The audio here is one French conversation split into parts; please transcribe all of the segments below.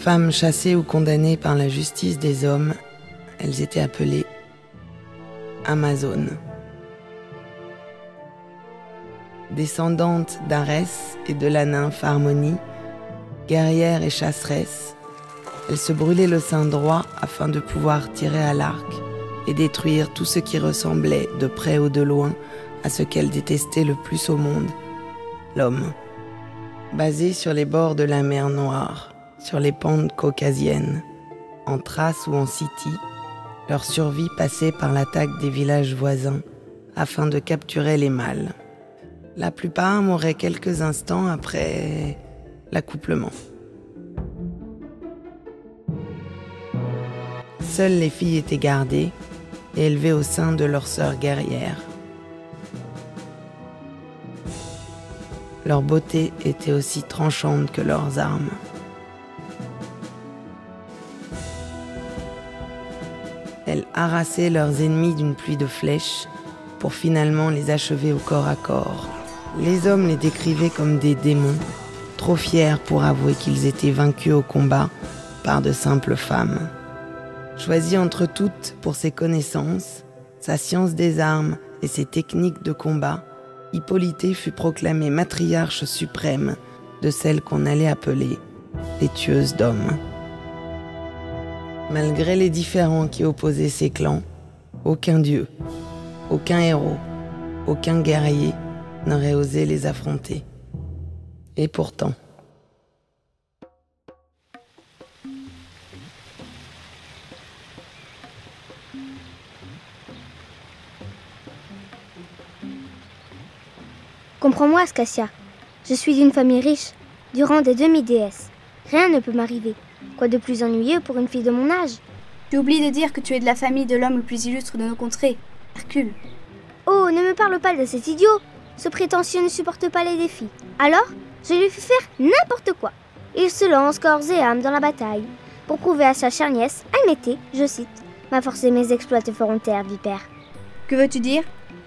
Femmes chassées ou condamnées par la justice des hommes, elles étaient appelées Amazones. Descendantes d'Arès et de la nymphe Harmonie, guerrières et chasseresses, elles se brûlaient le sein droit afin de pouvoir tirer à l'arc et détruire tout ce qui ressemblait, de près ou de loin, à ce qu'elles détestaient le plus au monde, l'homme. Basées sur les bords de la mer Noire, sur les pentes caucasiennes, en Thrace ou en Scythie, leur survie passait par l'attaque des villages voisins afin de capturer les mâles. La plupart mouraient quelques instants après l'accouplement. Seules les filles étaient gardées et élevées au sein de leurs sœurs guerrières. Leur beauté était aussi tranchante que leurs armes. Elles harassaient leurs ennemis d'une pluie de flèches pour finalement les achever au corps à corps. Les hommes les décrivaient comme des démons, trop fiers pour avouer qu'ils étaient vaincus au combat par de simples femmes. Choisie entre toutes pour ses connaissances, sa science des armes et ses techniques de combat, Hippolytée fut proclamée matriarche suprême de celle qu'on allait appeler les tueuses d'hommes. Malgré les différends qui opposaient ces clans, aucun dieu, aucun héros, aucun guerrier n'aurait osé les affronter. Et pourtant... Comprends-moi, Ascasia. Je suis d'une famille riche, du rang des demi-déesses. Rien ne peut m'arriver. Quoi de plus ennuyeux pour une fille de mon âge? Tu oublies de dire que tu es de la famille de l'homme le plus illustre de nos contrées, Hercule. Oh, ne me parle pas de cet idiot. Ce prétentieux ne supporte pas les défis. Alors, je lui fais faire n'importe quoi. Il se lance corps et âme dans la bataille. Pour prouver à sa chère nièce, admettez, je cite, « Ma force et mes exploits te feront taire, vipère. » Que veux-tu dire?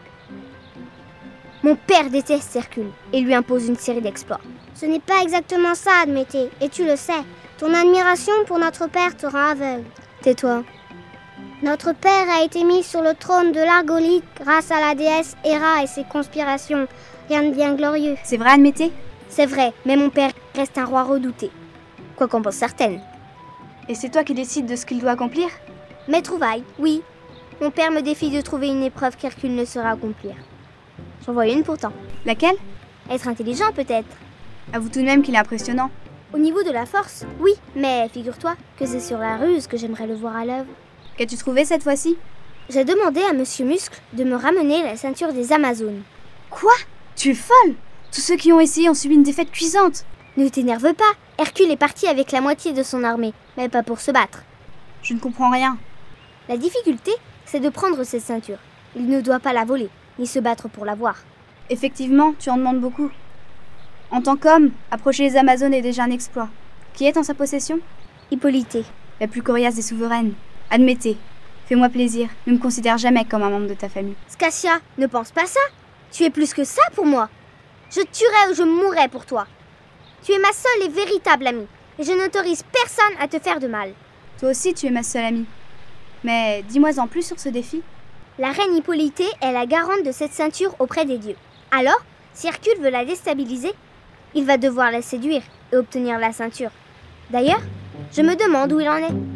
Mon père déteste Hercule et lui impose une série d'exploits. Ce n'est pas exactement ça, admettez, et tu le sais. Ton admiration pour notre père te rend aveugle. Tais-toi. Notre père a été mis sur le trône de l'Argolie grâce à la déesse Héra et ses conspirations. Rien de bien glorieux. C'est vrai, admettez? C'est vrai, mais mon père reste un roi redouté. Quoi qu'en pense certaines. Et c'est toi qui décides de ce qu'il doit accomplir? Mes trouvailles, oui. Mon père me défie de trouver une épreuve qu'Hercule ne saura accomplir. J'en vois une pourtant. Laquelle? Être intelligent peut-être. Avoue tout de même qu'il est impressionnant. Au niveau de la force, oui, mais figure-toi que c'est sur la ruse que j'aimerais le voir à l'œuvre. Qu'as-tu trouvé cette fois-ci? J'ai demandé à Monsieur Muscle de me ramener la ceinture des Amazones. Quoi? Tu es folle? Tous ceux qui ont essayé ont subi une défaite cuisante. Ne t'énerve pas, Hercule est parti avec la moitié de son armée, mais pas pour se battre. Je ne comprends rien. La difficulté, c'est de prendre cette ceinture. Il ne doit pas la voler, ni se battre pour l'avoir. Effectivement, tu en demandes beaucoup. En tant qu'homme, approcher les Amazones est déjà un exploit. Qui est en sa possession? Hippolytée. La plus coriace des souveraines. Admettez. Fais-moi plaisir. Ne me considère jamais comme un membre de ta famille. Scasia, ne pense pas ça. Tu es plus que ça pour moi. Je tuerais ou je mourrais pour toi. Tu es ma seule et véritable amie. Et je n'autorise personne à te faire de mal. Toi aussi, tu es ma seule amie. Mais dis-moi en plus sur ce défi. La reine Hippolytée est la garante de cette ceinture auprès des dieux. Alors, si Hercule veut la déstabiliser, il va devoir la séduire et obtenir la ceinture. D'ailleurs, je me demande où il en est.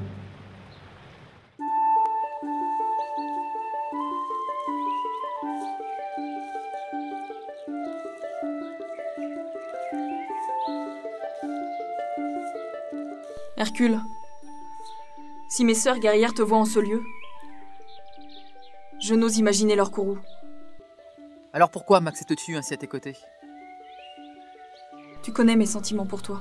Hercule, si mes sœurs guerrières te voient en ce lieu, je n'ose imaginer leur courroux. Alors pourquoi Max te tue ainsi à tes côtés? Tu connais mes sentiments pour toi.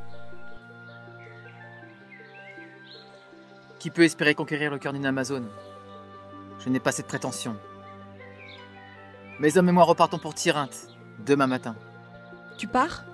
Qui peut espérer conquérir le cœur d'une Amazone? Je n'ai pas cette prétention. Mes hommes et moi repartons pour Tyrinthe, demain matin. Tu pars?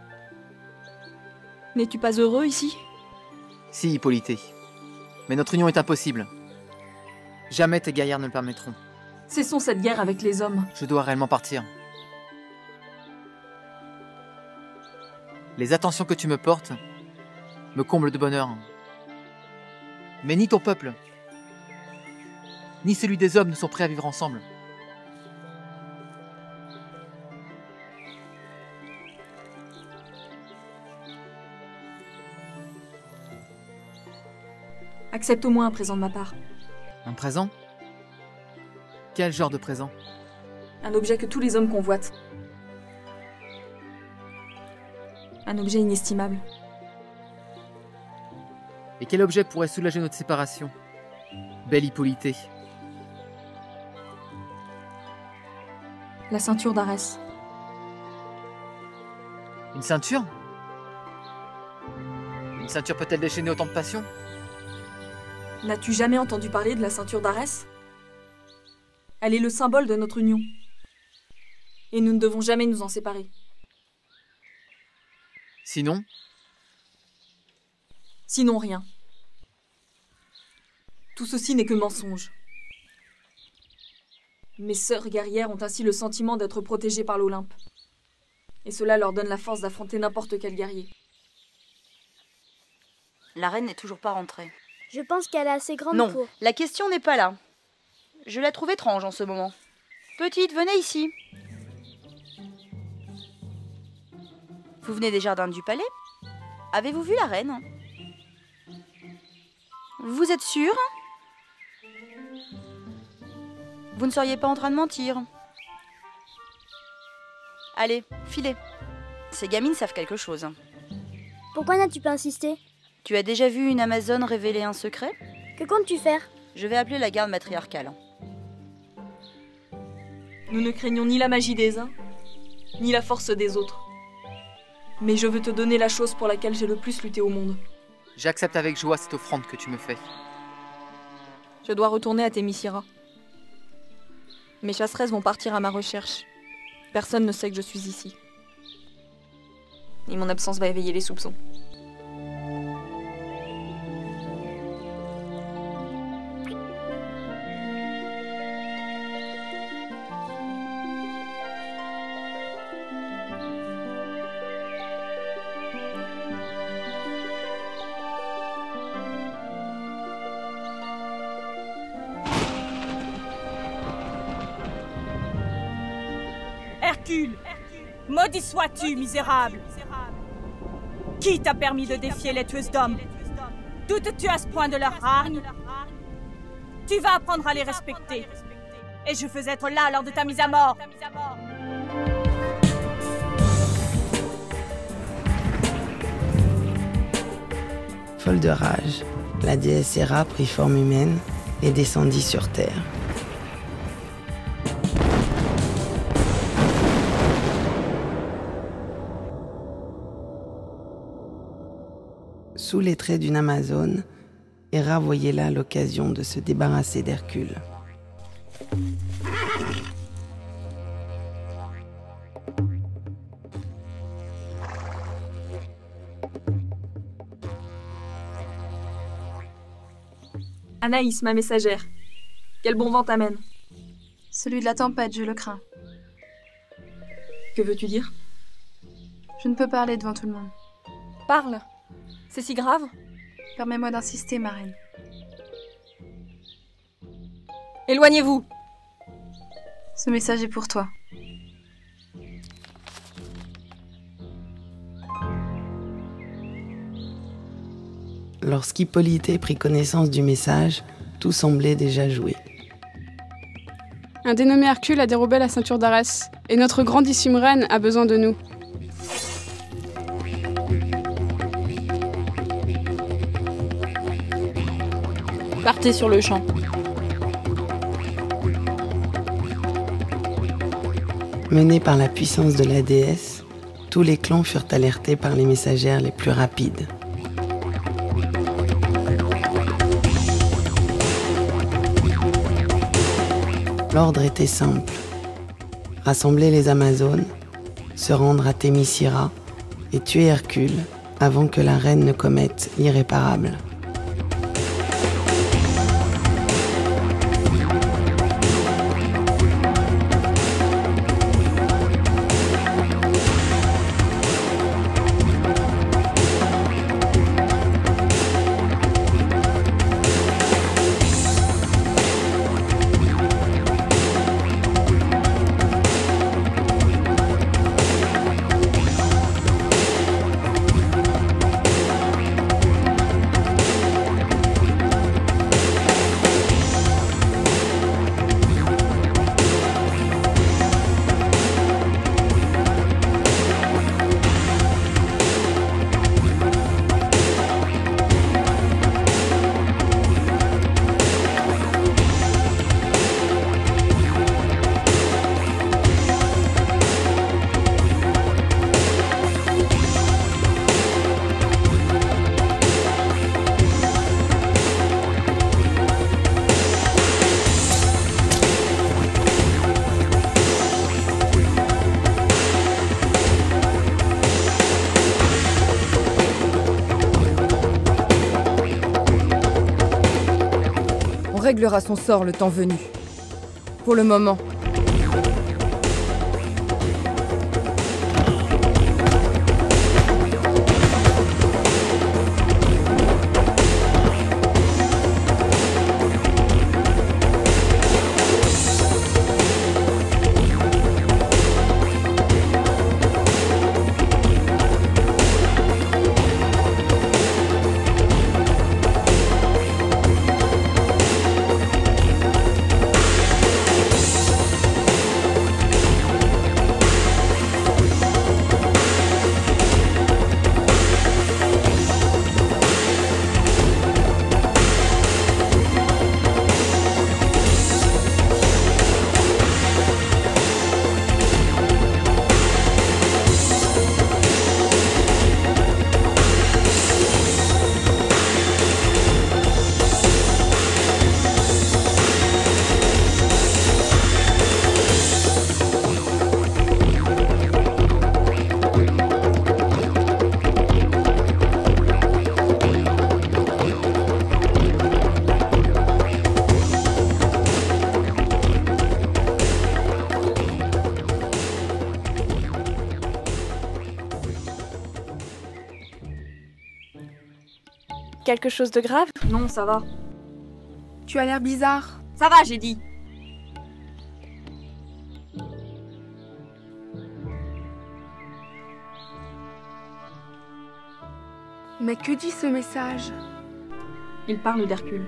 N'es-tu pas heureux ici? Si, Hippolytée. Mais notre union est impossible. Jamais tes guerrières ne le permettront. Cessons cette guerre avec les hommes. Je dois réellement partir. Les attentions que tu me portes me comble de bonheur. Mais ni ton peuple, ni celui des hommes ne sont prêts à vivre ensemble. Accepte au moins un présent de ma part. Un présent? Quel genre de présent? Un objet que tous les hommes convoitent. Un objet inestimable. Et quel objet pourrait soulager notre séparation? Belle Hippolytée. La ceinture d'Arès. Une ceinture? Une ceinture peut-elle déchaîner autant de passion? N'as-tu jamais entendu parler de la ceinture d'Arès? Elle est le symbole de notre union. Et nous ne devons jamais nous en séparer. Sinon? Sinon rien. Tout ceci n'est que mensonge. Mes sœurs guerrières ont ainsi le sentiment d'être protégées par l'Olympe. Et cela leur donne la force d'affronter n'importe quel guerrier. La reine n'est toujours pas rentrée. Je pense qu'elle est assez grande Non, pour... la question n'est pas là. Je la trouve étrange en ce moment. Petite, venez ici. Vous venez des jardins du palais? Avez-vous vu la reine? Vous êtes sûre? Vous ne seriez pas en train de mentir? Allez, filez. Ces gamines savent quelque chose. Pourquoi n'as-tu pas insisté? Tu as déjà vu une Amazone révéler un secret? Que comptes-tu faire? Je vais appeler la garde matriarcale. Nous ne craignons ni la magie des uns, ni la force des autres. Mais je veux te donner la chose pour laquelle j'ai le plus lutté au monde. J'accepte avec joie cette offrande que tu me fais. Je dois retourner à Thémiscyra. Mes chasseresses vont partir à ma recherche. Personne ne sait que je suis ici. Et mon absence va éveiller les soupçons. Hercule, maudit sois-tu, misérable! Qui t'a permis de défier les tueuses d'hommes? Doutes-tu à ce point de leur hargne? Tu vas apprendre à les respecter. Et je veux être là lors de ta mise à mort. Folle de rage, la déesse Héra prit forme humaine et descendit sur terre. Sous les traits d'une Amazone, Héra voyait là l'occasion de se débarrasser d'Hercule. Anaïs, ma messagère. Quel bon vent t'amène? Celui de la tempête, je le crains. Que veux-tu dire? Je ne peux parler devant tout le monde. Parle. C'est si grave? Permets-moi d'insister, ma reine. Éloignez-vous! Ce message est pour toi. Lorsqu'Hippolytée prit connaissance du message, tout semblait déjà joué. Un dénommé Hercule a dérobé la ceinture d'Arès, et notre grandissime reine a besoin de nous. Partez sur le champ. Menés par la puissance de la déesse, tous les clans furent alertés par les messagères les plus rapides. L'ordre était simple. Rassembler les Amazones, se rendre à Thémiscyra et tuer Hercule avant que la reine ne commette l'irréparable. réglera son sort le temps venu. Pour le moment. Quelque chose de grave? Non, ça va. Tu as l'air bizarre. Ça va, j'ai dit. Mais que dit ce message? Il parle d'Hercule.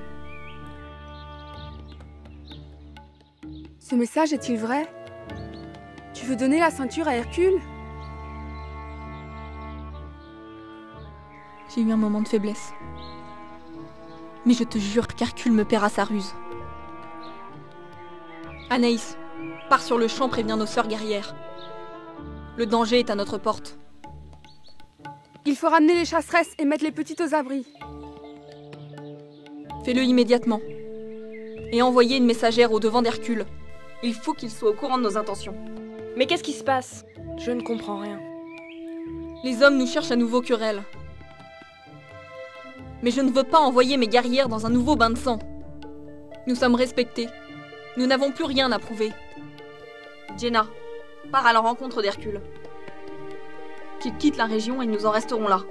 Ce message est-il vrai? Tu veux donner la ceinture à Hercule? J'ai eu un moment de faiblesse. Mais je te jure qu'Hercule me paiera sa ruse. Anaïs, pars sur le champ prévenir nos sœurs guerrières. Le danger est à notre porte. Il faut ramener les chasseresses et mettre les petites aux abris. Fais-le immédiatement. Et envoyez une messagère au devant d'Hercule. Il faut qu'il soit au courant de nos intentions. Mais qu'est-ce qui se passe? Je ne comprends rien. Les hommes nous cherchent à nouveau querelle. Mais je ne veux pas envoyer mes guerrières dans un nouveau bain de sang. Nous sommes respectés. Nous n'avons plus rien à prouver. Jenna, pars à la rencontre d'Hercule. Qu'il quitte la région et nous en resterons là.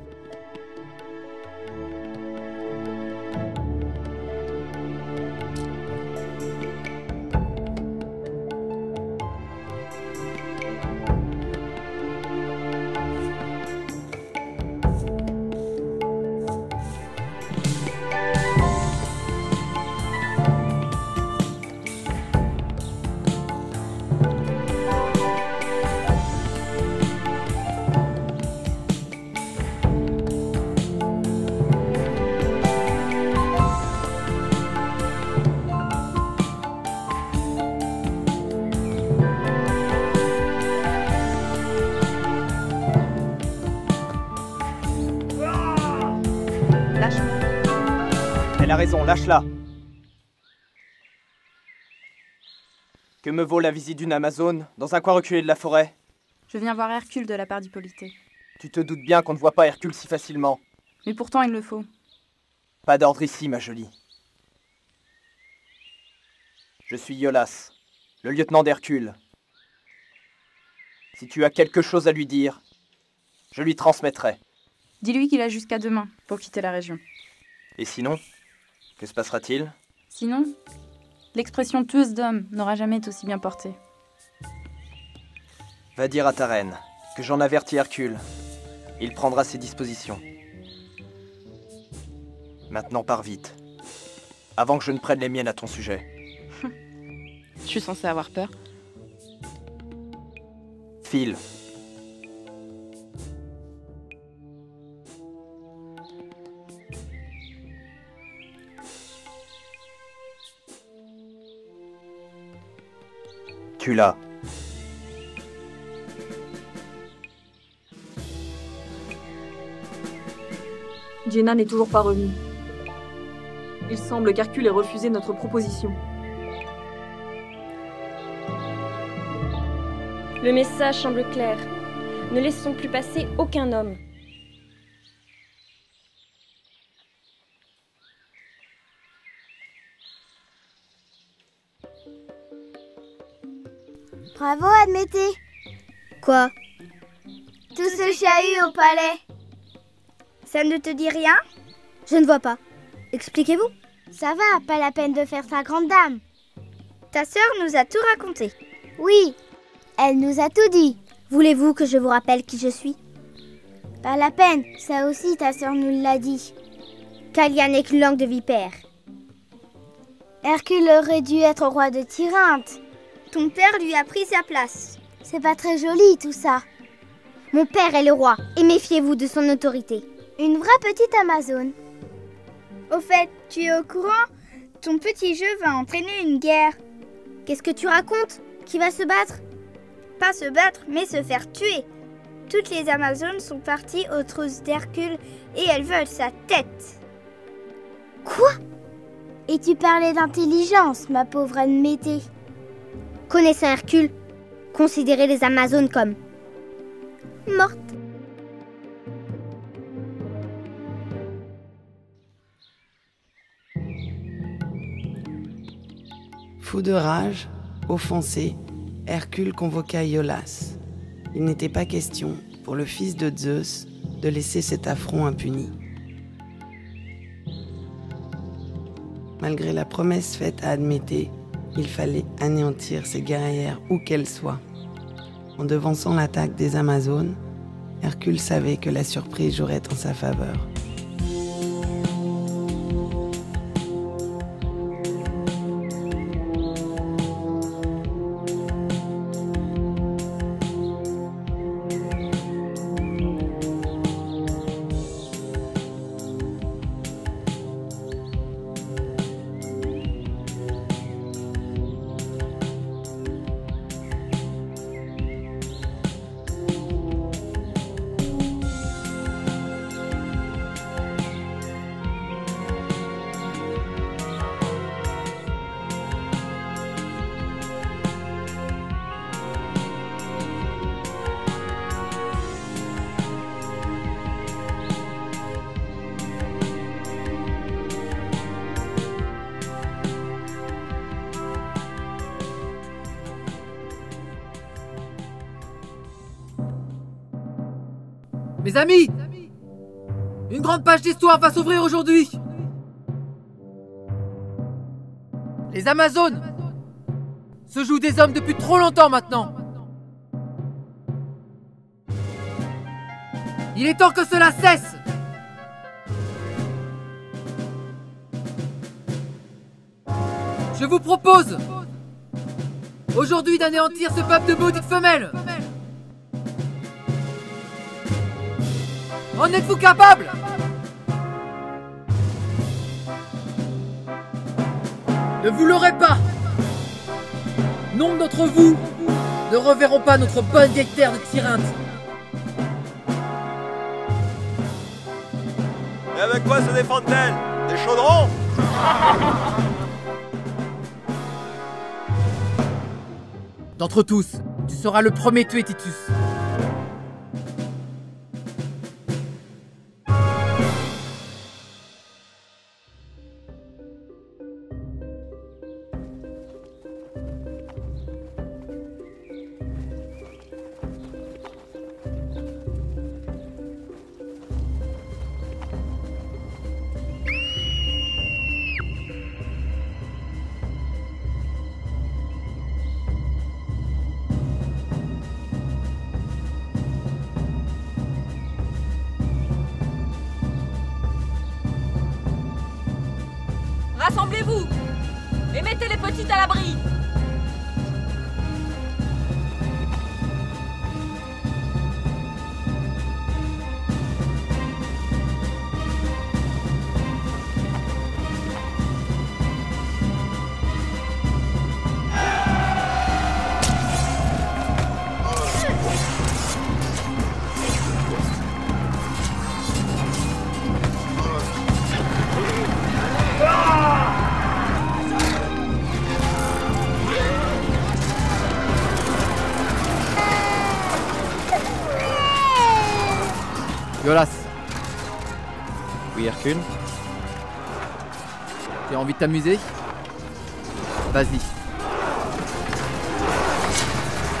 Elle a raison, lâche-la. Que me vaut la visite d'une Amazone dans un coin reculé de la forêt? Je viens voir Hercule de la part d'Hippolyte. Tu te doutes bien qu'on ne voit pas Hercule si facilement. Mais pourtant il le faut. Pas d'ordre ici, ma jolie. Je suis Iolas, le lieutenant d'Hercule. Si tu as quelque chose à lui dire, je lui transmettrai. Dis-lui qu'il a jusqu'à demain pour quitter la région. Et sinon, que se passera-t-il? Sinon, l'expression tueuse d'homme n'aura jamais été aussi bien portée. Va dire à ta reine que j'en avertis Hercule. Il prendra ses dispositions. Maintenant, pars vite. Avant que je ne prenne les miennes à ton sujet. Je suis censée avoir peur. File. Tu l'as. Jenna n'est toujours pas revenue. Il semble qu'Hercule ait refusé notre proposition. Le message semble clair. Ne laissons plus passer aucun homme. Bravo, Admété. Quoi? Tout ce chahut au palais. Ça ne te dit rien? Je ne vois pas. Expliquez-vous. Ça va, pas la peine de faire sa grande dame. Ta sœur nous a tout raconté. Oui, elle nous a tout dit. Voulez-vous que je vous rappelle qui je suis? Pas la peine, ça aussi ta sœur nous l'a dit. Kalia n'est qu'une langue de vipère. Hercule aurait dû être roi de Tyrinthe. Ton père lui a pris sa place. C'est pas très joli tout ça. Mon père est le roi, et méfiez-vous de son autorité. Une vraie petite Amazone. Au fait, tu es au courant? Ton petit jeu va entraîner une guerre. Qu'est-ce que tu racontes? Qui va se battre? Pas se battre, mais se faire tuer. Toutes les Amazones sont parties aux trousses d'Hercule et elles veulent sa tête. Quoi? Et tu parlais d'intelligence, ma pauvre Admété. Connaissant Hercule, considérez les Amazones comme mortes. Fou de rage, offensé, Hercule convoqua Iolasse. Il n'était pas question, pour le fils de Zeus, de laisser cet affront impuni. Malgré la promesse faite à Admété, il fallait anéantir ces guerrières où qu'elles soient. En devançant l'attaque des Amazones, Hercule savait que la surprise jouerait en sa faveur. Mes amis, une grande page d'histoire va s'ouvrir aujourd'hui. Les Amazones se jouent des hommes depuis trop longtemps maintenant. Il est temps que cela cesse. Je vous propose aujourd'hui d'anéantir ce peuple de maudites femelles. En êtes-vous capable? Ne vous l'aurez pas. Nombre d'entre vous ne reverront pas notre bonne vieille terre de Tyrinthe. Et avec quoi se défendent-elles? Des chaudrons? D'entre tous, tu seras le premier tué, Titus. Rassemblez-vous et mettez les petites à l'abri. Iolasse, Oui, Hercule? tu as envie de t'amuser? Vas-y.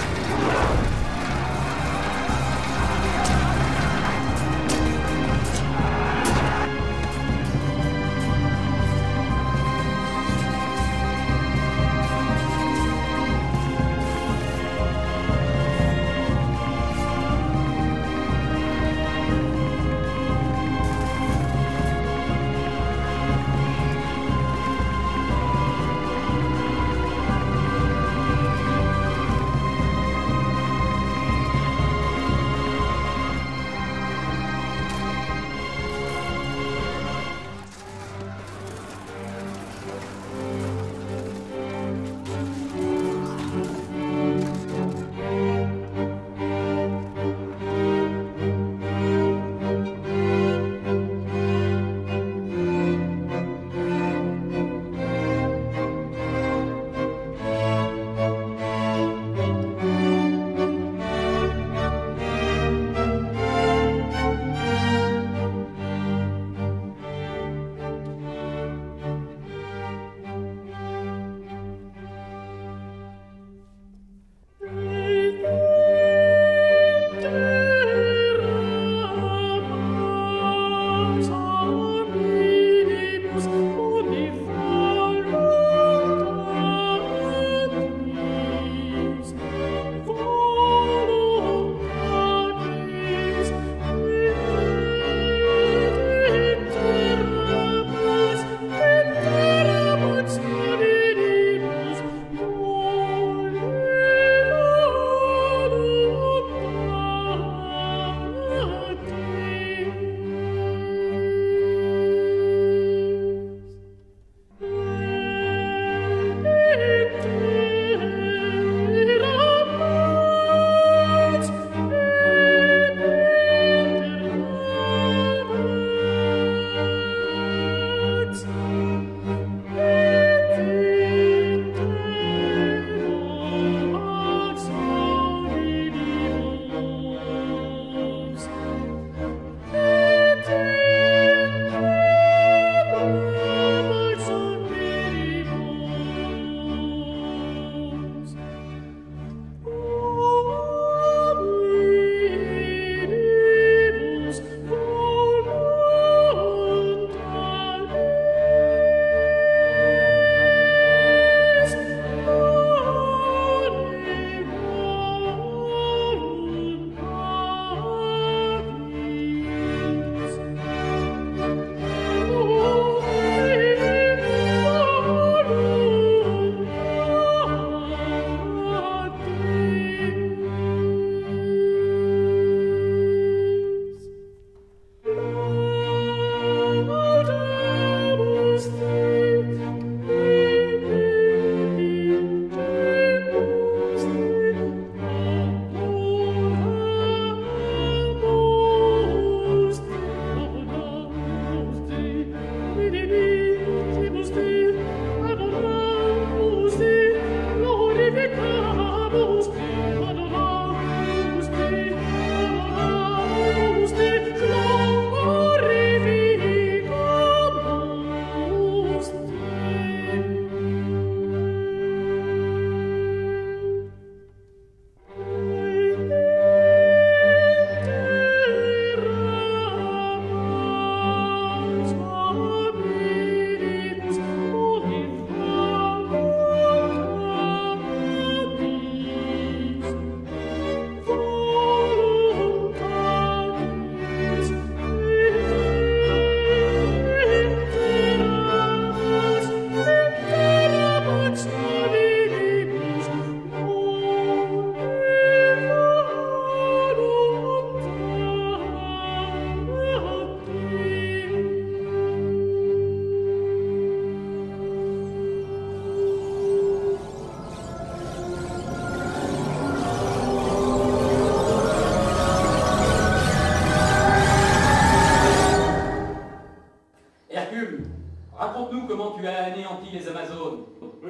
Raconte-nous comment tu as anéanti les Amazones.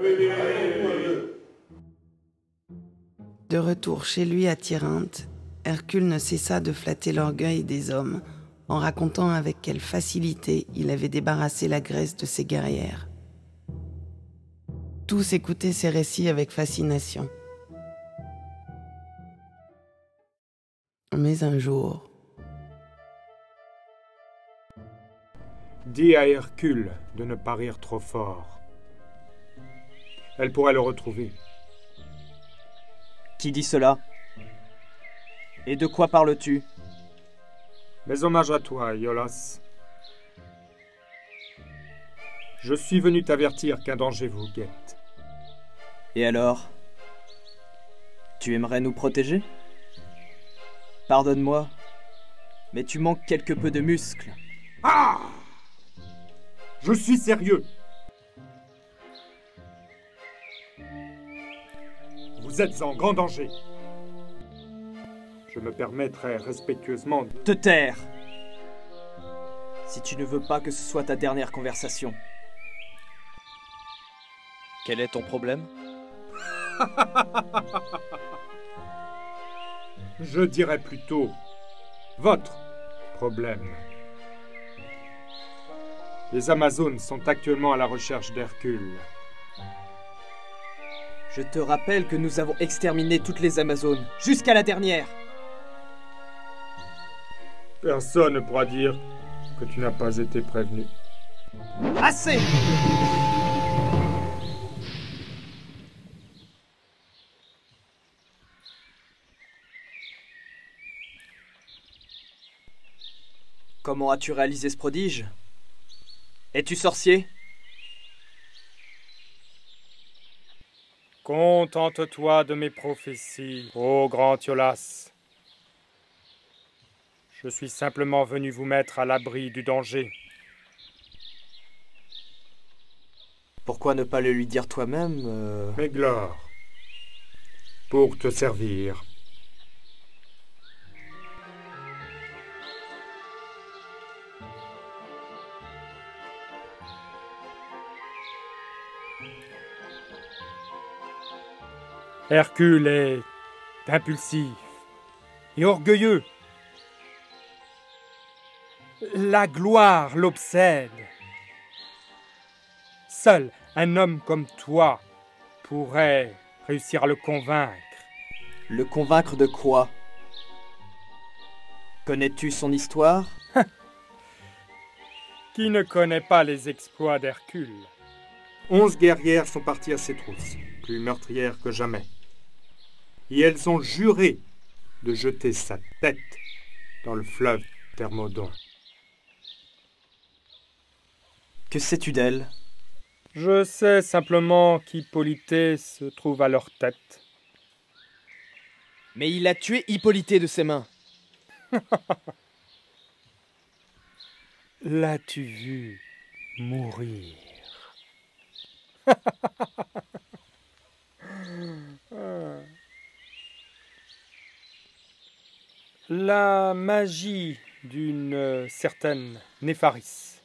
De retour chez lui à Tirynthe, Hercule ne cessa de flatter l'orgueil des hommes en racontant avec quelle facilité il avait débarrassé la Grèce de ses guerrières. Tous écoutaient ses récits avec fascination. Mais un jour... Dis à Hercule de ne pas rire trop fort. Elle pourrait le retrouver. Qui dit cela? Et de quoi parles-tu? Mes hommages à toi, Iolaos. Je suis venu t'avertir qu'un danger vous guette. Et alors? Tu aimerais nous protéger? Pardonne-moi, mais tu manques quelque peu de muscles. Ah! Je suis sérieux. Vous êtes en grand danger. Je me permettrai respectueusement de... Te taire! Si tu ne veux pas que ce soit ta dernière conversation. Quel est ton problème? Je dirais plutôt votre problème. Les Amazones sont actuellement à la recherche d'Hercule. Je te rappelle que nous avons exterminé toutes les Amazones, jusqu'à la dernière. Personne ne pourra dire que tu n'as pas été prévenu. Assez! Comment as-tu réalisé ce prodige? Es-tu sorcier? Contente-toi de mes prophéties, ô grand Iolaos. Je suis simplement venu vous mettre à l'abri du danger. Pourquoi ne pas le lui dire toi-même Méglore, pour te servir. Hercule est impulsif et orgueilleux. La gloire l'obsède. Seul un homme comme toi pourrait réussir à le convaincre. Le convaincre de quoi? Connais-tu son histoire? Qui ne connaît pas les exploits d'Hercule? 11 guerrières sont parties à ses trousses, plus meurtrières que jamais. Et elles ont juré de jeter sa tête dans le fleuve Thermodon. Que sais-tu d'elle? Je sais simplement qu'Hippolyté se trouve à leur tête. Mais il a tué Hippolyté de ses mains. L'as-tu vu mourir? La magie d'une certaine Népharis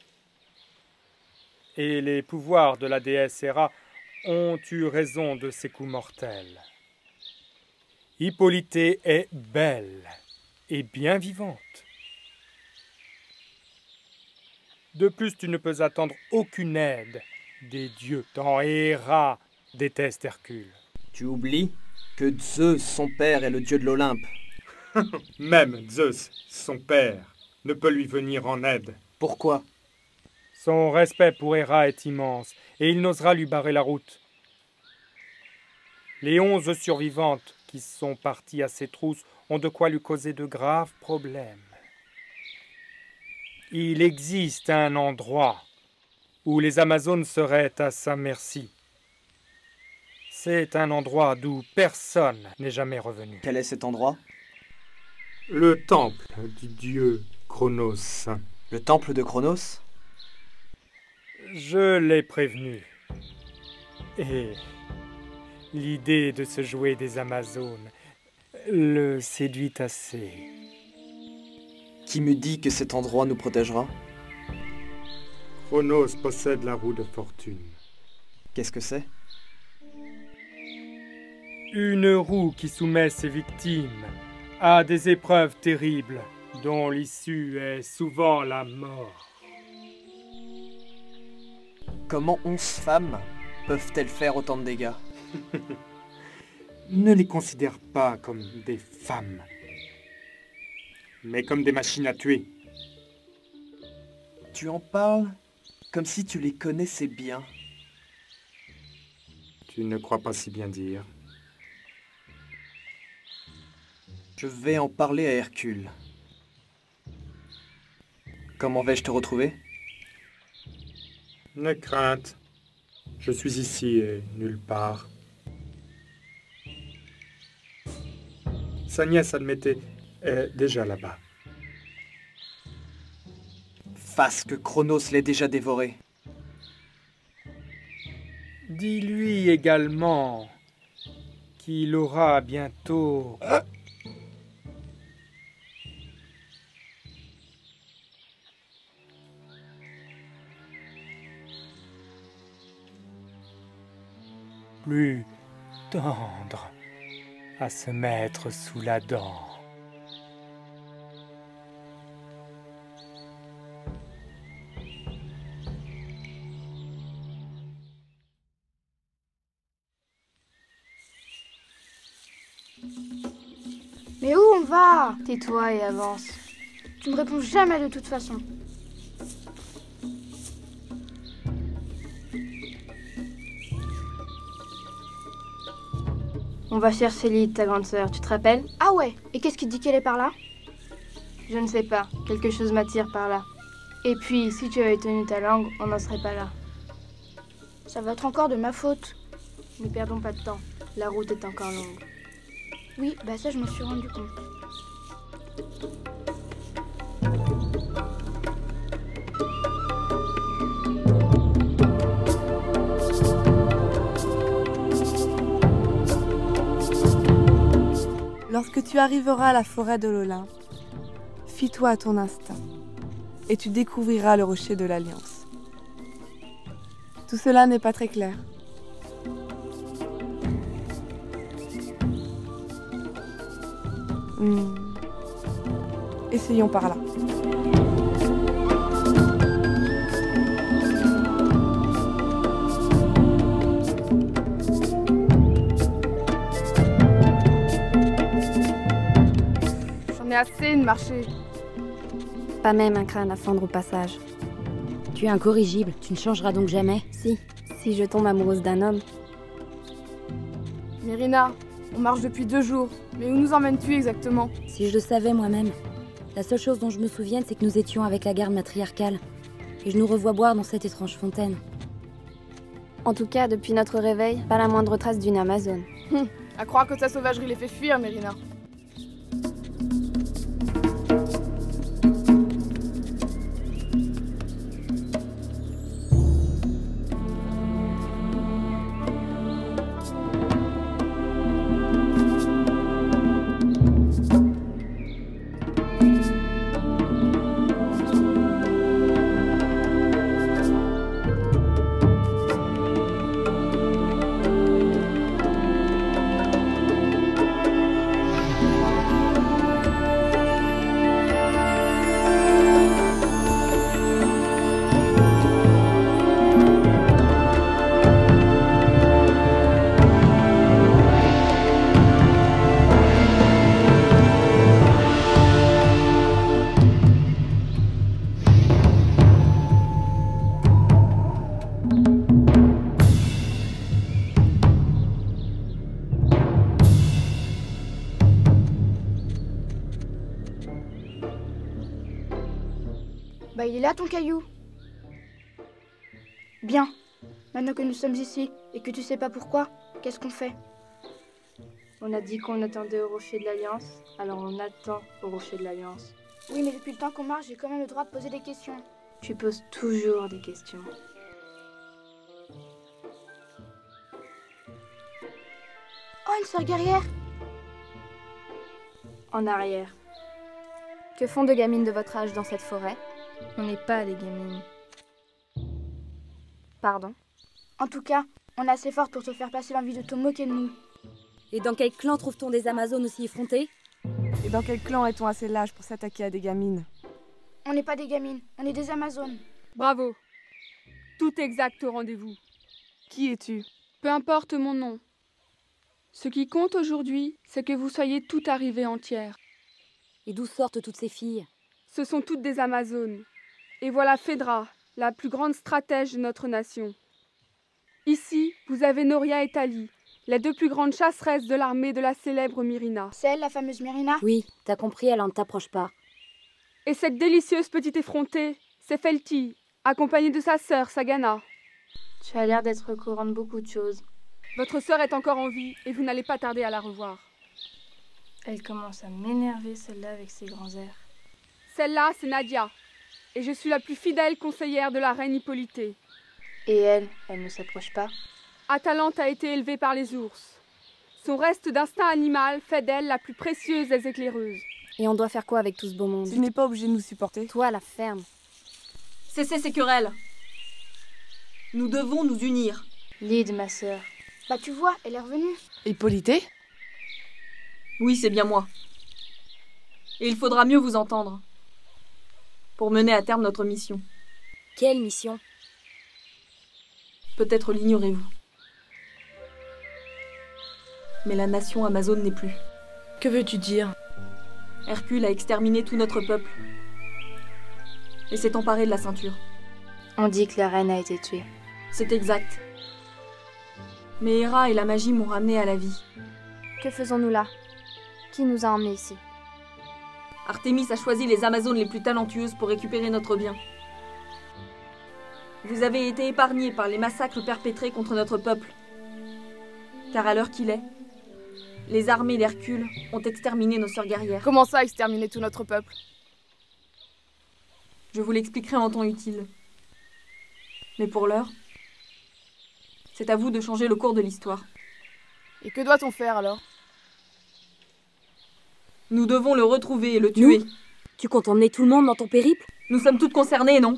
et les pouvoirs de la déesse Héra ont eu raison de ces coups mortels. Hippolyte est belle et bien vivante. De plus, tu ne peux attendre aucune aide des dieux, tant Héra déteste Hercule. Tu oublies que Zeus, son père, est le dieu de l'Olympe. Même Zeus, son père, ne peut lui venir en aide. Pourquoi? Son respect pour Héra est immense, et il n'osera lui barrer la route. Les 11 survivantes qui sont parties à ses trousses ont de quoi lui causer de graves problèmes. Il existe un endroit où les Amazones seraient à sa merci. C'est un endroit d'où personne n'est jamais revenu. Quel est cet endroit? Le temple du dieu Cronos. Le temple de Cronos? Je l'ai prévenu. Et l'idée de se jouer des Amazones le séduit assez. Qui me dit que cet endroit nous protégera? Cronos possède la roue de fortune. Qu'est-ce que c'est? Une roue qui soumet ses victimes à des épreuves terribles dont l'issue est souvent la mort. Comment 11 femmes peuvent-elles faire autant de dégâts? Ne les considère pas comme des femmes, mais comme des machines à tuer. Tu en parles comme si tu les connaissais bien. Tu ne crois pas si bien dire. Je vais en parler à Hercule. Comment vais-je te retrouver? Ne crainte. Je suis ici et nulle part. Sa nièce Admétée est déjà là-bas. Fasse que Cronos l'ait déjà dévoré. Dis-lui également qu'il aura bientôt... plus tendre à se mettre sous la dent. Mais où on va? Tais-toi et avance. Tu me réponds jamais de toute façon. On va chercher Lyd, ta grande sœur, tu te rappelles? Ah ouais, et qu'est-ce qui te dit qu'elle est par là? Je ne sais pas, quelque chose m'attire par là. Et puis, si tu avais tenu ta langue, on n'en serait pas là. Ça va être encore de ma faute. Ne perdons pas de temps, la route est encore longue. Oui, bah ça je me suis rendu compte. Lorsque tu arriveras à la forêt de l'Olympe, fie-toi à ton instinct et tu découvriras le rocher de l'Alliance. Tout cela n'est pas très clair. Essayons par là. J'en ai assez de marcher. Pas même un crâne à fendre au passage. Tu es incorrigible, tu ne changeras donc jamais. Si je tombe amoureuse d'un homme. Mérina, on marche depuis 2 jours. Mais où nous emmènes-tu exactement? Si je le savais moi-même. La seule chose dont je me souvienne, c'est que nous étions avec la garde matriarcale. Et je nous revois boire dans cette étrange fontaine. En tout cas, depuis notre réveil, pas la moindre trace d'une Amazone. À croire que ta sauvagerie les fait fuir, Mérina. Bah il est là ton caillou. Bien. Maintenant que nous sommes ici et que tu sais pas pourquoi, qu'est-ce qu'on fait? On a dit qu'on attendait au rocher de l'Alliance, alors on attend au rocher de l'Alliance. Oui, mais depuis le temps qu'on marche, j'ai quand même le droit de poser des questions. Tu poses toujours des questions. Oh, une sœur guerrière! En arrière. Que font deux gamines de votre âge dans cette forêt? On n'est pas des gamines. Pardon? En tout cas, on est assez forte pour te faire passer l'envie de te moquer de nous. Et dans quel clan trouve-t-on des Amazones aussi effrontées? Et dans quel clan est-on assez lâche pour s'attaquer à des gamines? On n'est pas des gamines, on est des Amazones. Bravo. Tout exact au rendez-vous. Qui es-tu? Peu importe mon nom. Ce qui compte aujourd'hui, c'est que vous soyez toutes arrivées entières. Et d'où sortent toutes ces filles? Ce sont toutes des Amazones. Et voilà Phaedra, la plus grande stratège de notre nation. Ici, vous avez Noria et Tali, les deux plus grandes chasseresses de l'armée de la célèbre Myrina. C'est elle, la fameuse Myrina? Oui, t'as compris, elle, ne t'approche pas. Et cette délicieuse petite effrontée, c'est Felti, accompagnée de sa sœur Sagana. Tu as l'air d'être au courant de beaucoup de choses. Votre sœur est encore en vie et vous n'allez pas tarder à la revoir. Elle commence à m'énerver, celle-là, avec ses grands airs. Celle-là, c'est Nadia. Et je suis la plus fidèle conseillère de la reine Hippolytée. Et elle ne s'approche pas? Atalante a été élevée par les ours. Son reste d'instinct animal fait d'elle la plus précieuse des éclaireuses. Et on doit faire quoi avec tout ce beau monde? Tu n'es pas obligé de nous supporter. Toi, la ferme. Cessez ces querelles. Nous devons nous unir. Lyd, ma sœur. Bah tu vois, elle est revenue. Hippolytée? Oui, c'est bien moi. Et il faudra mieux vous entendre pour mener à terme notre mission. Quelle mission? Peut-être l'ignorez-vous. Mais la nation amazone n'est plus. Que veux-tu dire? Hercule a exterminé tout notre peuple et s'est emparé de la ceinture. On dit que la reine a été tuée. C'est exact. Mais Héra et la magie m'ont ramené à la vie. Que faisons-nous là? Qui nous a emmenés ici? Artémis a choisi les Amazones les plus talentueuses pour récupérer notre bien. Vous avez été épargnés par les massacres perpétrés contre notre peuple. Car à l'heure qu'il est, les armées d'Hercule ont exterminé nos sœurs guerrières. Comment ça, exterminer tout notre peuple? Je vous l'expliquerai en temps utile. Mais pour l'heure, c'est à vous de changer le cours de l'histoire. Et que doit-on faire alors? Nous devons le retrouver et le tuer. Nous? Tu comptes emmener tout le monde dans ton périple? Nous sommes toutes concernées, non?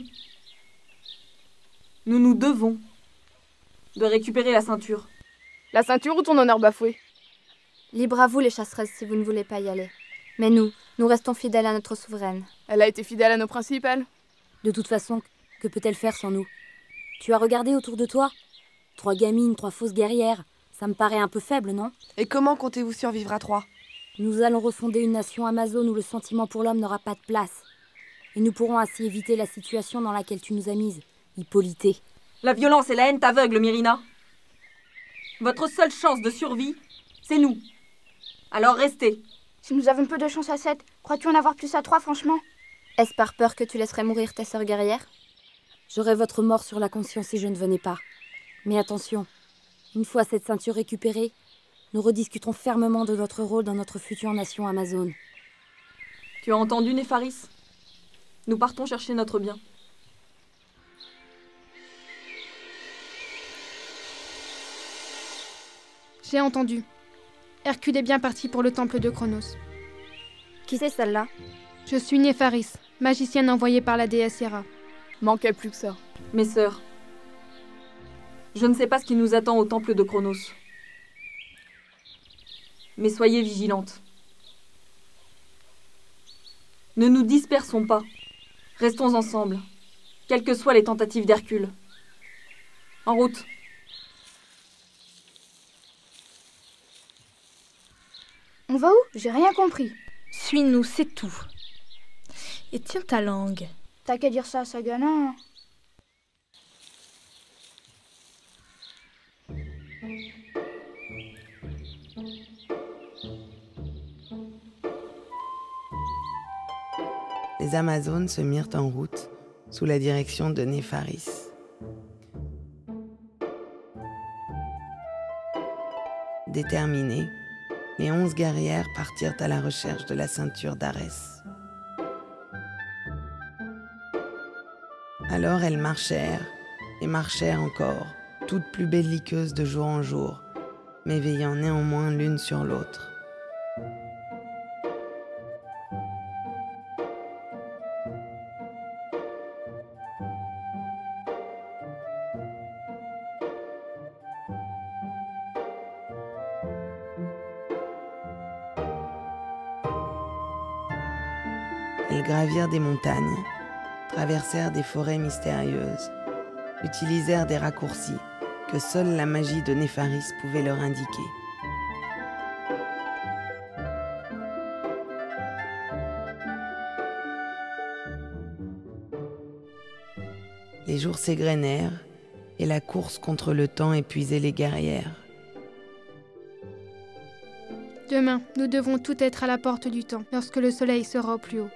Nous devons de récupérer la ceinture. La ceinture ou ton honneur bafoué? Libre à vous les chasseresses si vous ne voulez pas y aller. Mais nous restons fidèles à notre souveraine. Elle a été fidèle à nos principes, elle. De toute façon, que peut-elle faire sans nous? Tu as regardé autour de toi? 3 gamines, 3 fausses guerrières. Ça me paraît un peu faible, non? Et comment comptez-vous survivre à 3? Nous allons refonder une nation amazone où le sentiment pour l'homme n'aura pas de place. Et nous pourrons ainsi éviter la situation dans laquelle tu nous as mises, Hippolytée. La violence et la haine t'aveuglent, Myrina. Votre seule chance de survie, c'est nous. Alors restez. Si nous avons peu de chance à 7, crois-tu en avoir plus à 3, franchement? Est-ce par peur que tu laisserais mourir tes sœurs guerrières? J'aurais votre mort sur la conscience si je ne venais pas. Mais attention, une fois cette ceinture récupérée, nous rediscuterons fermement de notre rôle dans notre future nation amazone. Tu as entendu, Népharis? Nous partons chercher notre bien. J'ai entendu. Hercule est bien parti pour le temple de Cronos. Qui c'est celle-là? Je suis Népharis, magicienne envoyée par la déesse Héra. Manquait plus que ça. Mes sœurs, je ne sais pas ce qui nous attend au temple de Cronos. Mais soyez vigilantes. Ne nous dispersons pas. Restons ensemble, quelles que soient les tentatives d'Hercule. En route. On va où? J'ai rien compris. Suis-nous, c'est tout. Et tiens ta langue. T'as qu'à dire ça à Sagana. Les Amazones se mirent en route sous la direction de Népharis. Déterminées, les 11 guerrières partirent à la recherche de la ceinture d'Arès. Alors elles marchèrent, et marchèrent encore, toutes plus belliqueuses de jour en jour, mais veillant néanmoins l'une sur l'autre. Elles gravirent des montagnes, traversèrent des forêts mystérieuses, utilisèrent des raccourcis que seule la magie de Népharis pouvait leur indiquer. Les jours s'égrenèrent et la course contre le temps épuisait les guerrières. Demain, nous devrons tout être à la porte du temps, lorsque le soleil sera au plus haut.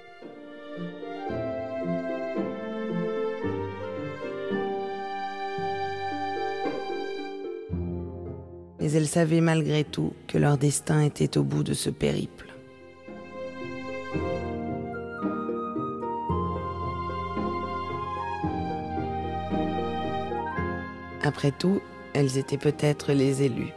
Mais elles savaient malgré tout que leur destin était au bout de ce périple. Après tout, elles étaient peut-être les élues.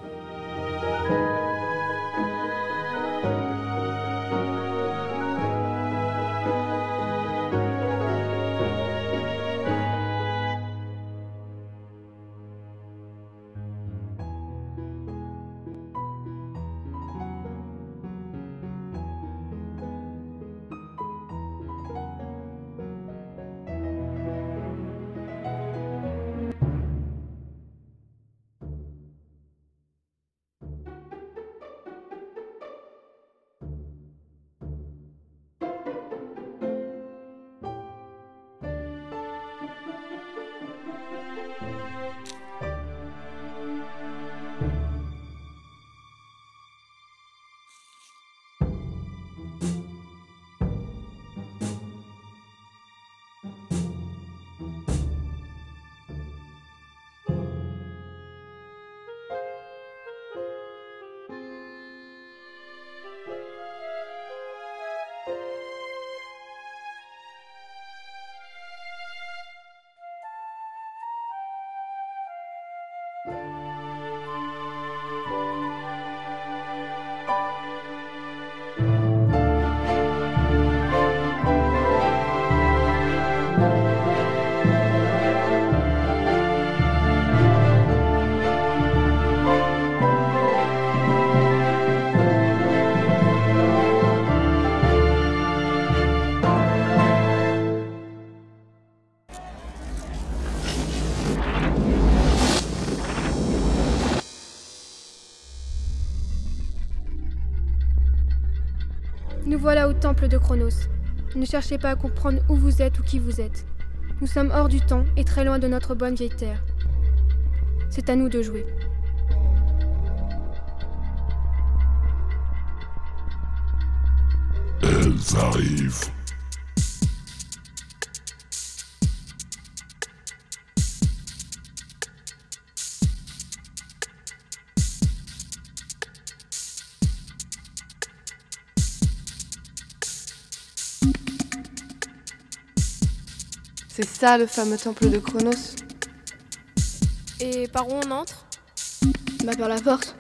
Nous voilà au temple de Chronos. Ne cherchez pas à comprendre où vous êtes ou qui vous êtes. Nous sommes hors du temps et très loin de notre bonne vieille terre. C'est à nous de jouer. Elles arrivent. C'est ça le fameux temple de Chronos. Et par où on entre? Bah par la porte.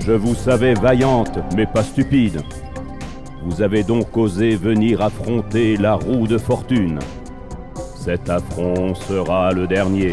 Je vous savais vaillante, mais pas stupide. Vous avez donc osé venir affronter la roue de fortune. Cet affront sera le dernier.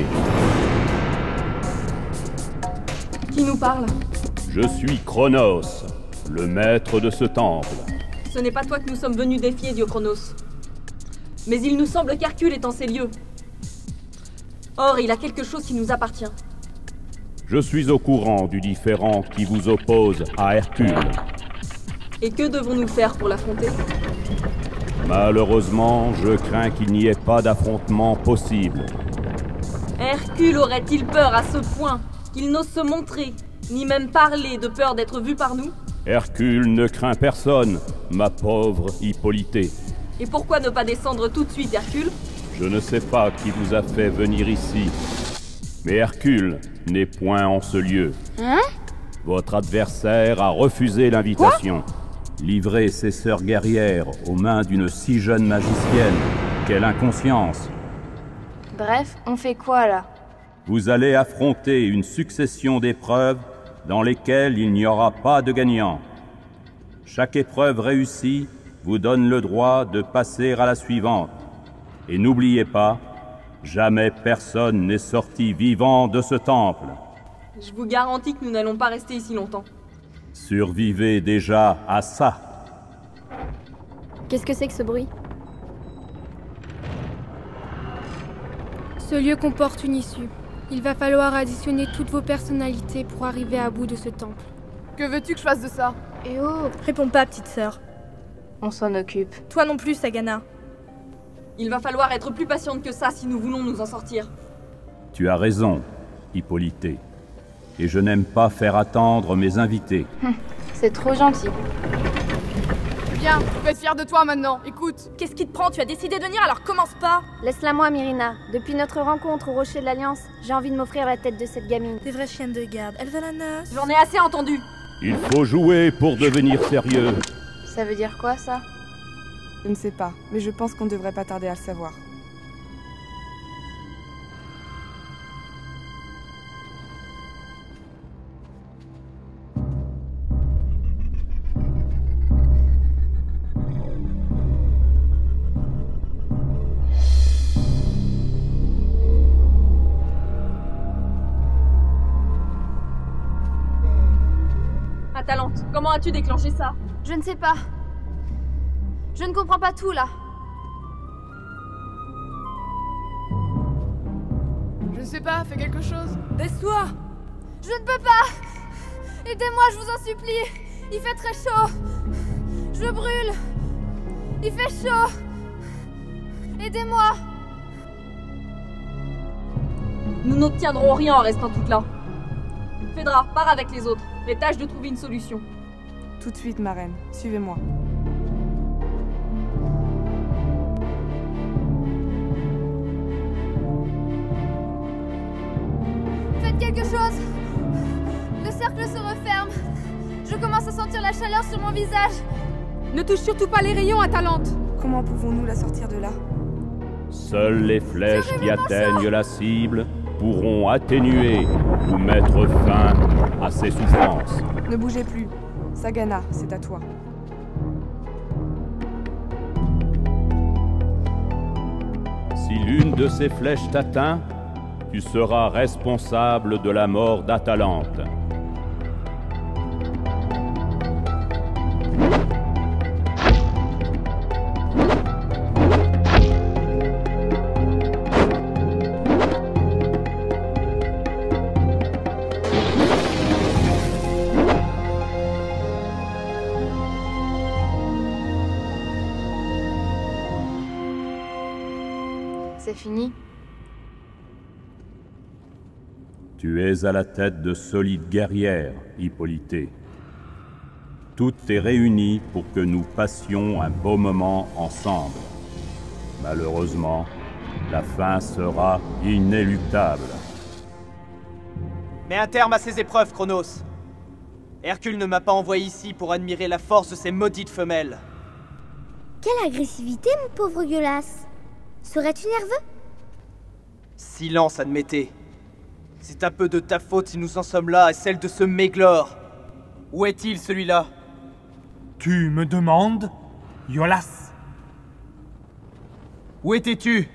Qui nous parle? Je suis Chronos, le maître de ce temple. Ce n'est pas toi que nous sommes venus défier, dieu Chronos. Mais il nous semble qu'Hercule est en ces lieux. Or, il a quelque chose qui nous appartient. Je suis au courant du différend qui vous oppose à Hercule. Et que devons-nous faire pour l'affronter? Malheureusement, je crains qu'il n'y ait pas d'affrontement possible. Hercule aurait-il peur à ce point qu'il n'ose se montrer, ni même parler de peur d'être vu par nous? Hercule ne craint personne, ma pauvre Hippolytée. Et pourquoi ne pas descendre tout de suite, Hercule? Je ne sais pas qui vous a fait venir ici, mais Hercule n'est point en ce lieu. Hein? Votre adversaire a refusé l'invitation. Livrer ses sœurs guerrières aux mains d'une si jeune magicienne, quelle inconscience! Bref, on fait quoi là? Vous allez affronter une succession d'épreuves dans lesquelles il n'y aura pas de gagnant. Chaque épreuve réussie vous donne le droit de passer à la suivante. Et n'oubliez pas, jamais personne n'est sorti vivant de ce temple. Je vous garantis que nous n'allons pas rester ici longtemps. Survivez déjà à ça. Qu'est-ce que c'est que ce bruit? Ce lieu comporte une issue. Il va falloir additionner toutes vos personnalités pour arriver à bout de ce temple. Que veux-tu que je fasse de ça? Eh oh! Réponds pas, petite sœur. On s'en occupe. Toi non plus, Sagana. Il va falloir être plus patiente que ça si nous voulons nous en sortir. Tu as raison, Hippolytée. Et je n'aime pas faire attendre mes invités. C'est trop gentil. Bien, tu peux être fier de toi maintenant. Écoute. Qu'est-ce qui te prend? Tu as décidé de venir, alors commence pas. Laisse-la moi, Myrina. Depuis notre rencontre au Rocher de l'Alliance, j'ai envie de m'offrir la tête de cette gamine. Des vraies chiennes de garde. Elle veut la noce. J'en ai assez entendu. Il faut jouer pour devenir sérieux. Ça veut dire quoi, ça? Je ne sais pas, mais je pense qu'on ne devrait pas tarder à le savoir. Atalante, comment as-tu déclenché ça? Je ne sais pas. Je ne comprends pas tout, là. Je ne sais pas, fais quelque chose. Baisse-toi. Je ne peux pas. Aidez-moi, je vous en supplie. Il fait très chaud. Je brûle. Il fait chaud. Aidez-moi. Nous n'obtiendrons rien en restant toutes là. Phédra, pars avec les autres, mais tâche de trouver une solution. Tout de suite, ma reine. Suivez-moi. Faites quelque chose. Le cercle se referme. Je commence à sentir la chaleur sur mon visage. Ne touche surtout pas les rayons, Atalante. Comment pouvons-nous la sortir de là? Seules les flèches qui atteignent la cible pourront atténuer ou mettre fin à ses souffrances. Ne bougez plus. Sagana, c'est à toi. Si l'une de ces flèches t'atteint, tu seras responsable de la mort d'Atalante. C'est fini? Tu es à la tête de solides guerrières, Hippolytée. Tout est réuni pour que nous passions un beau moment ensemble. Malheureusement, la fin sera inéluctable. Mets un terme à ces épreuves, Chronos. Hercule ne m'a pas envoyé ici pour admirer la force de ces maudites femelles. Quelle agressivité, mon pauvre Gueulasse. Serais-tu nerveux? Silence, Admété. C'est un peu de ta faute si nous en sommes là, et celle de ce Méglore. Où est-il, celui-là? Tu me demandes, Iolas? Où étais-tu?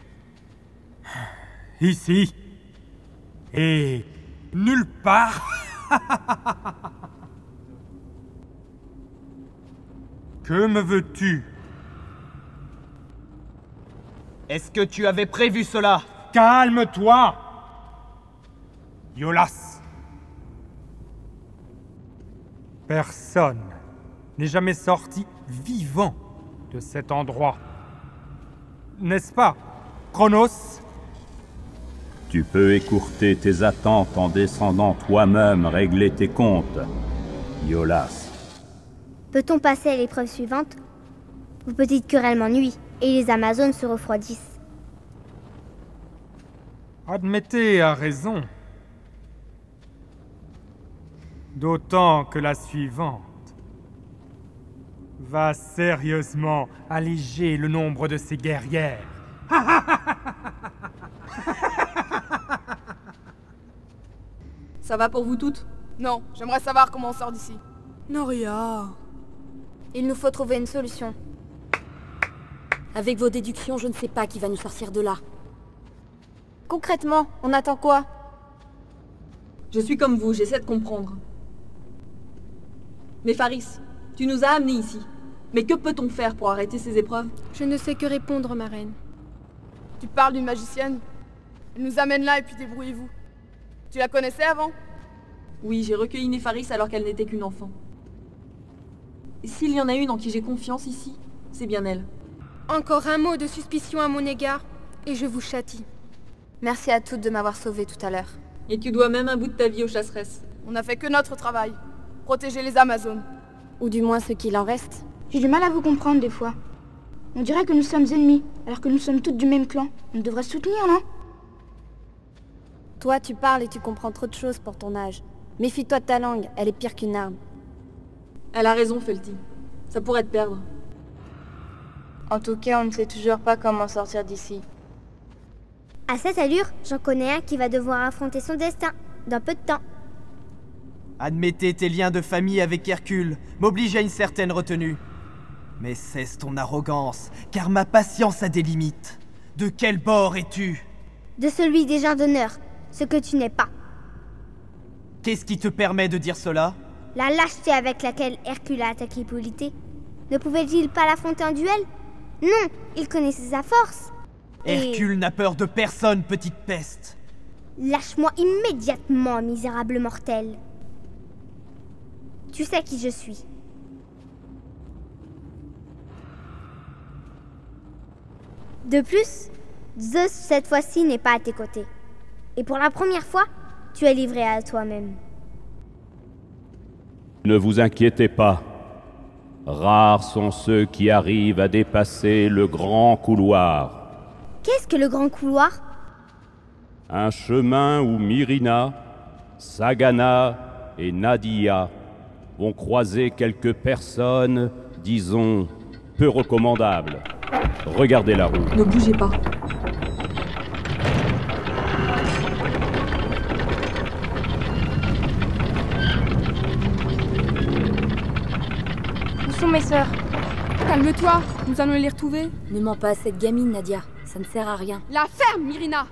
Ici. Et nulle part. Que me veux-tu? Est-ce que tu avais prévu cela? Calme-toi, Iolas. Personne n'est jamais sorti vivant de cet endroit. N'est-ce pas, Chronos? Tu peux écourter tes attentes en descendant toi-même régler tes comptes, Iolas. Peut-on passer à l'épreuve suivante? Vos petites querelles m'ennuient et les Amazones se refroidissent. Admettez a raison. D'autant que la suivante va sérieusement alléger le nombre de ses guerrières. Ça va pour vous toutes? Non, j'aimerais savoir comment on sort d'ici. Noria. Il nous faut trouver une solution. Avec vos déductions, je ne sais pas qui va nous sortir de là. Concrètement, on attend quoi? Je suis comme vous, j'essaie de comprendre. Népharis, tu nous as amenés ici. Mais que peut-on faire pour arrêter ces épreuves? Je ne sais que répondre, ma reine. Tu parles d'une magicienne? Elle nous amène là et puis débrouillez-vous. Tu la connaissais avant? Oui, j'ai recueilli Népharis alors qu'elle n'était qu'une enfant. Et s'il y en a une en qui j'ai confiance ici, c'est bien elle. Encore un mot de suspicion à mon égard, et je vous châtie. Merci à toutes de m'avoir sauvée tout à l'heure. Et tu dois même un bout de ta vie aux chasseresses. On n'a fait que notre travail. Protéger les Amazones. Ou du moins ce qu'il en reste. J'ai du mal à vous comprendre des fois. On dirait que nous sommes ennemis, alors que nous sommes toutes du même clan. On devrait se soutenir, non? Toi, tu parles et tu comprends trop de choses pour ton âge. Méfie-toi de ta langue, elle est pire qu'une arme. Elle a raison, Felty. Ça pourrait te perdre. En tout cas, on ne sait toujours pas comment sortir d'ici. À cette allure, j'en connais un qui va devoir affronter son destin, dans peu de temps. Admettez tes liens de famille avec Hercule m'oblige à une certaine retenue. Mais cesse ton arrogance, car ma patience a des limites. De quel bord es-tu? De celui des gens d'honneur, ce que tu n'es pas. Qu'est-ce qui te permet de dire cela? La lâcheté avec laquelle Hercule a attaqué Hippolyte. Ne pouvait-il pas l'affronter en duel? Non, il connaissait sa force. Hercule n'a peur de personne, petite peste. Lâche-moi immédiatement, misérable mortel. Tu sais qui je suis. De plus, Zeus, cette fois-ci, n'est pas à tes côtés. Et pour la première fois, tu es livré à toi-même. Ne vous inquiétez pas. Rares sont ceux qui arrivent à dépasser le grand couloir. Qu'est-ce que le grand couloir? Un chemin où Myrina, Sagana et Nadia vont croiser quelques personnes, disons, peu recommandables. Regardez la roue. Ne bougez pas. Où sont mes sœurs? Calme-toi, nous allons les retrouver. Ne mens pas à cette gamine, Nadia. Ça ne sert à rien. La ferme, Myrina!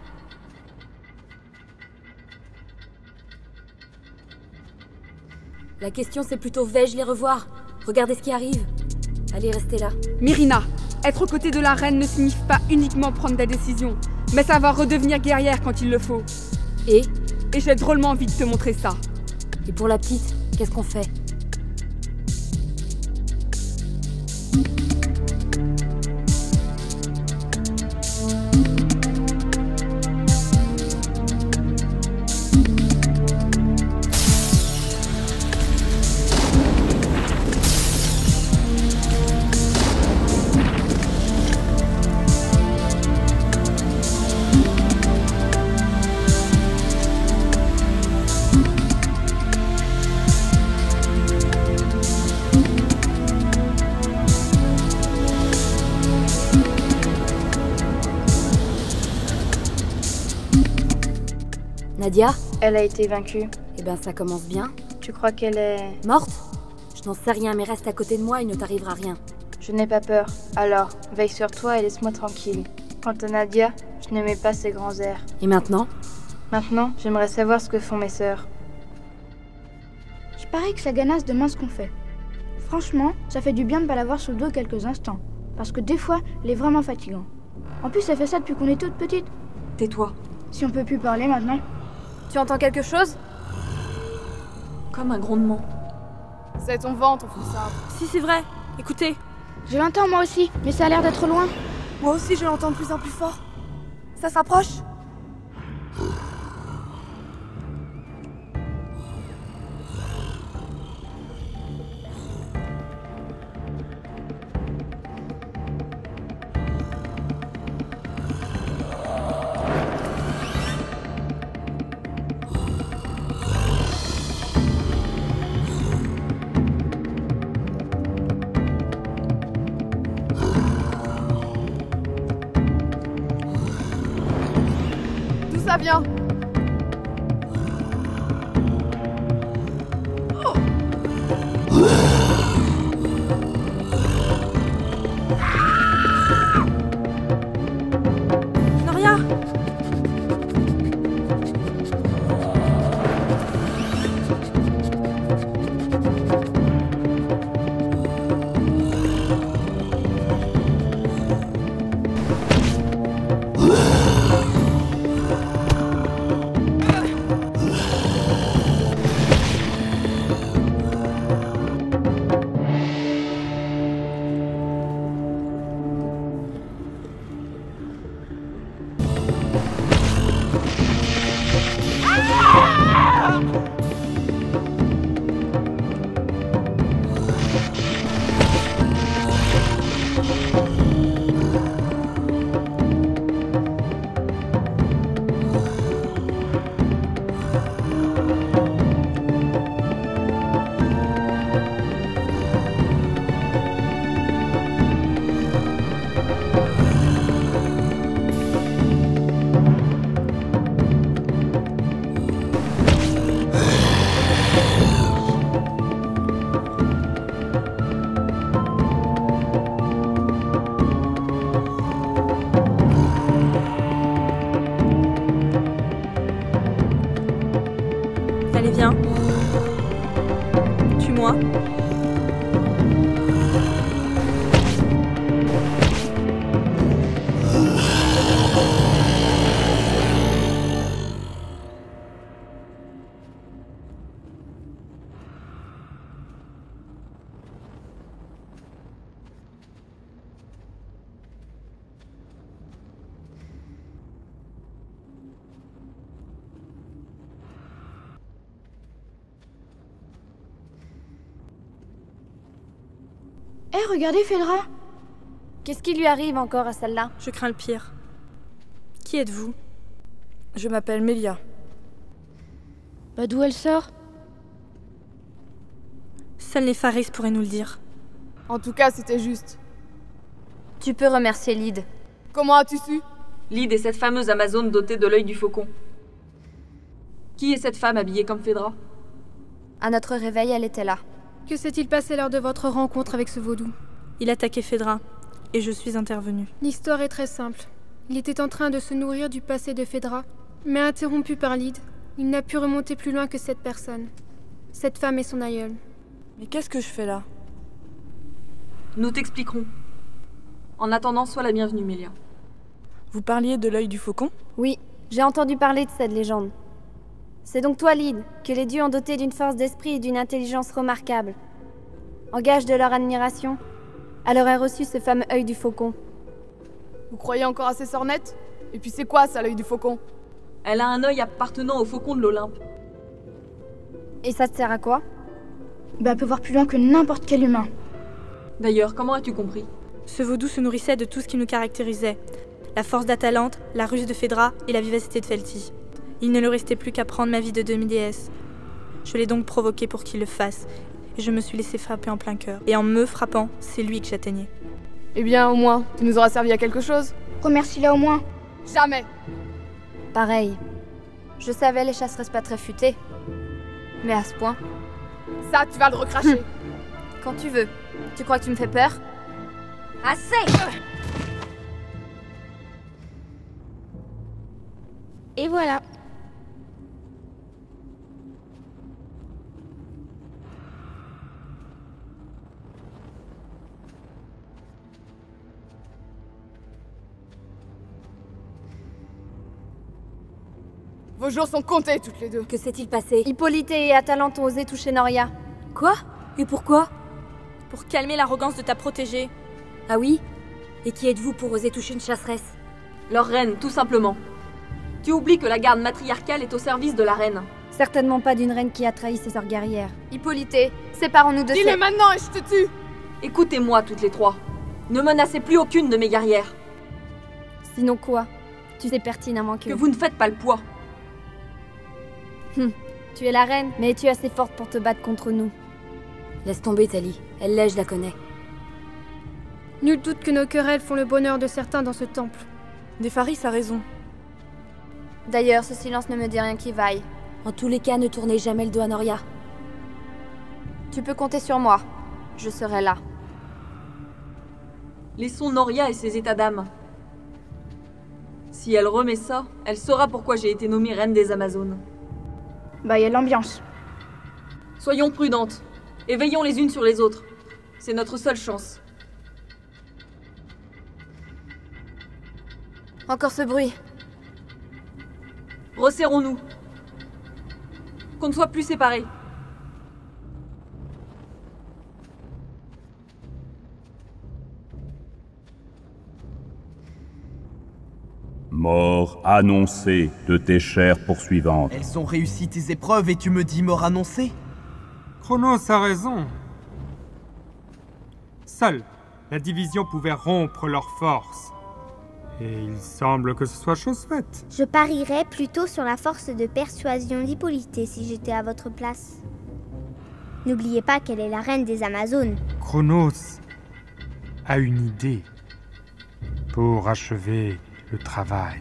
La question, c'est plutôt vais-je les revoir? Regardez ce qui arrive. Allez, restez là. Myrina, être aux côtés de la reine ne signifie pas uniquement prendre des décisions, mais savoir redevenir guerrière quand il le faut. Et j'ai drôlement envie de te montrer ça. Et pour la petite, qu'est-ce qu'on fait? Nadia? Elle a été vaincue. Eh ben, ça commence bien. Tu crois qu'elle est... Morte? Je n'en sais rien, mais reste à côté de moi, il ne t'arrivera rien. Je n'ai pas peur. Alors, veille sur toi et laisse-moi tranquille. Quant à Nadia, je n'aimais pas ses grands airs. Et maintenant? Maintenant, j'aimerais savoir ce que font mes sœurs. Je parie que Sagana se demande ce qu'on fait. Franchement, ça fait du bien de pas l'avoir sur le dos quelques instants. Parce que des fois, il est vraiment fatigant. En plus, elle fait ça depuis qu'on est toute petite. Tais-toi. Si on peut plus parler maintenant. Tu entends quelque chose? Comme un grondement. C'est ton ventre, Foussard. Si, c'est vrai. Écoutez. Je l'entends moi aussi, mais ça a l'air d'être loin. Moi aussi, je l'entends de plus en plus fort. Ça s'approche. Ça vient. Noria! Allez, viens. Tue-moi. Hé, regardez Fedra. Qu'est-ce qui lui arrive encore à celle-là? Je crains le pire. Qui êtes-vous? Je m'appelle Mélia. Bah d'où elle sort? Seuls les Faris pourraient nous le dire. En tout cas, c'était juste. Tu peux remercier Lyd. Comment as-tu su? Lyd est cette fameuse Amazone dotée de l'œil du faucon. Qui est cette femme habillée comme Fedra? À notre réveil, elle était là. Que s'est-il passé lors de votre rencontre avec ce vaudou? Il attaquait Fedra, et je suis intervenue. L'histoire est très simple. Il était en train de se nourrir du passé de Fedra, mais interrompu par Lyd, il n'a pu remonter plus loin que cette personne. Cette femme est son aïeule. Mais qu'est-ce que je fais là? Nous t'expliquerons. En attendant, sois la bienvenue, Mélia. Vous parliez de l'œil du faucon? Oui, j'ai entendu parler de cette légende. C'est donc toi, Lyd, que les dieux ont doté d'une force d'esprit et d'une intelligence remarquable. En gage de leur admiration, elle aurait reçu ce fameux œil du faucon. Vous croyez encore à ces sornettes? Et puis c'est quoi ça, l'œil du faucon? Elle a un œil appartenant au faucon de l'Olympe. Et ça te sert à quoi? Bah elle peut voir plus loin que n'importe quel humain. D'ailleurs, comment as-tu compris? Ce vaudou se nourrissait de tout ce qui nous caractérisait. La force d'Atalante, la ruse de Fedra et la vivacité de Felty. Il ne lui restait plus qu'à prendre ma vie de demi-déesse. Je l'ai donc provoqué pour qu'il le fasse, et je me suis laissé frapper en plein cœur. Et en me frappant, c'est lui que j'atteignais. Eh bien, au moins, tu nous auras servi à quelque chose. Remercie-la au moins. Jamais. Pareil. Je savais les chasseresses pas très futées. Mais à ce point. Ça, tu vas le recracher. Quand tu veux. Tu crois que tu me fais peur? Assez! Et voilà. Vos jours sont comptés, toutes les deux. Que s'est-il passé? Hippolyte et Atalante ont osé toucher Noria. Quoi? Et pourquoi? Pour calmer l'arrogance de ta protégée. Ah oui? Et qui êtes-vous pour oser toucher une chasseresse? Leur reine, tout simplement. Tu oublies que la garde matriarcale est au service de la reine. Certainement pas d'une reine qui a trahi ses sœurs guerrières. Hippolyte, séparons-nous de Dis-le maintenant et je te tue! Écoutez-moi toutes les trois. Ne menacez plus aucune de mes guerrières. Sinon quoi? Tu sais pertinemment que... Que vous ne faites pas le poids. Tu es la reine, mais es-tu assez forte pour te battre contre nous? Laisse tomber, Tali. Elle l'est, je la connais. Nul doute que nos querelles font le bonheur de certains dans ce temple. Néfaris a raison. D'ailleurs, ce silence ne me dit rien qui vaille. En tous les cas, ne tournez jamais le dos à Noria. Tu peux compter sur moi. Je serai là. Laissons Noria et ses états d'âme. Si elle remet ça, elle saura pourquoi j'ai été nommée reine des Amazones. Bah, y a l'ambiance. Soyons prudentes et veillons les unes sur les autres. C'est notre seule chance. Encore ce bruit. Resserrons-nous. Qu'on ne soit plus séparés. Mort annoncée de tes chères poursuivantes. Elles ont réussi tes épreuves et tu me dis mort annoncée? Chronos a raison. Seule la division pouvait rompre leurs forces. Et il semble que ce soit chose faite. Je parierais plutôt sur la force de persuasion d'Hippolyte si j'étais à votre place. N'oubliez pas qu'elle est la reine des Amazones. Chronos a une idée pour achever le travail.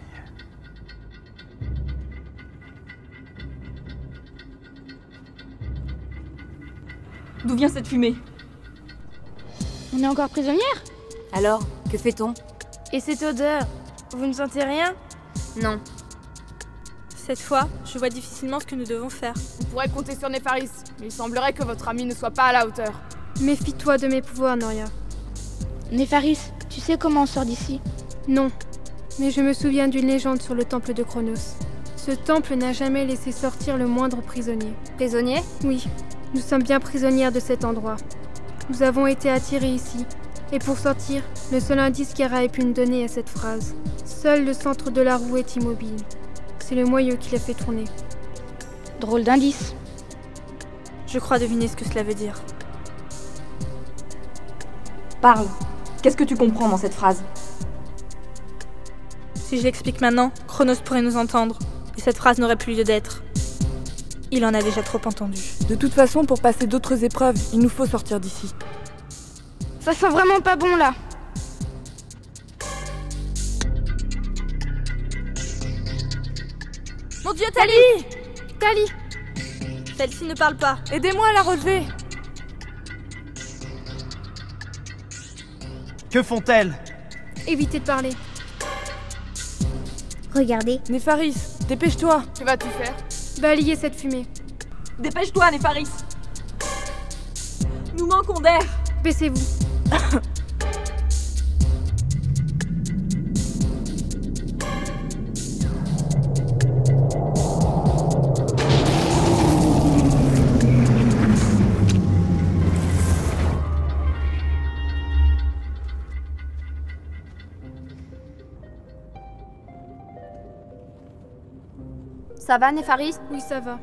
D'où vient cette fumée? On est encore prisonnières? Alors, que fait-on? Et cette odeur? Vous ne sentez rien? Non. Cette fois, je vois difficilement ce que nous devons faire. On pourrait compter sur Néfaris, mais il semblerait que votre ami ne soit pas à la hauteur. Méfie-toi de mes pouvoirs, Noria. Néfaris, tu sais comment on sort d'ici? Non, mais je me souviens d'une légende sur le temple de Chronos. Ce temple n'a jamais laissé sortir le moindre prisonnier. Prisonnier? Oui, nous sommes bien prisonnières de cet endroit. Nous avons été attirés ici, et pour sortir, le seul indice qu'Hera ait pu nous donner est cette phrase. Seul le centre de la roue est immobile. C'est le moyeu qui l'a fait tourner. Drôle d'indice. Je crois deviner ce que cela veut dire. Parle. Qu'est-ce que tu comprends dans cette phrase? Si je l'explique maintenant, Chronos pourrait nous entendre, et cette phrase n'aurait plus lieu d'être. Il en a déjà trop entendu. De toute façon, pour passer d'autres épreuves, il nous faut sortir d'ici. Ça sent vraiment pas bon là. Mon Dieu, Tali! Tali! Celle-ci ne parle pas. Aidez-moi à la relever. Que font-elles? Évitez de parler. Regardez. Néfaris, dépêche-toi. Que vas-tu faire? Balayez cette fumée. Dépêche-toi, Néfaris. Nous manquons d'air. Baissez-vous. Ça va, Néfaris? Oui, ça va.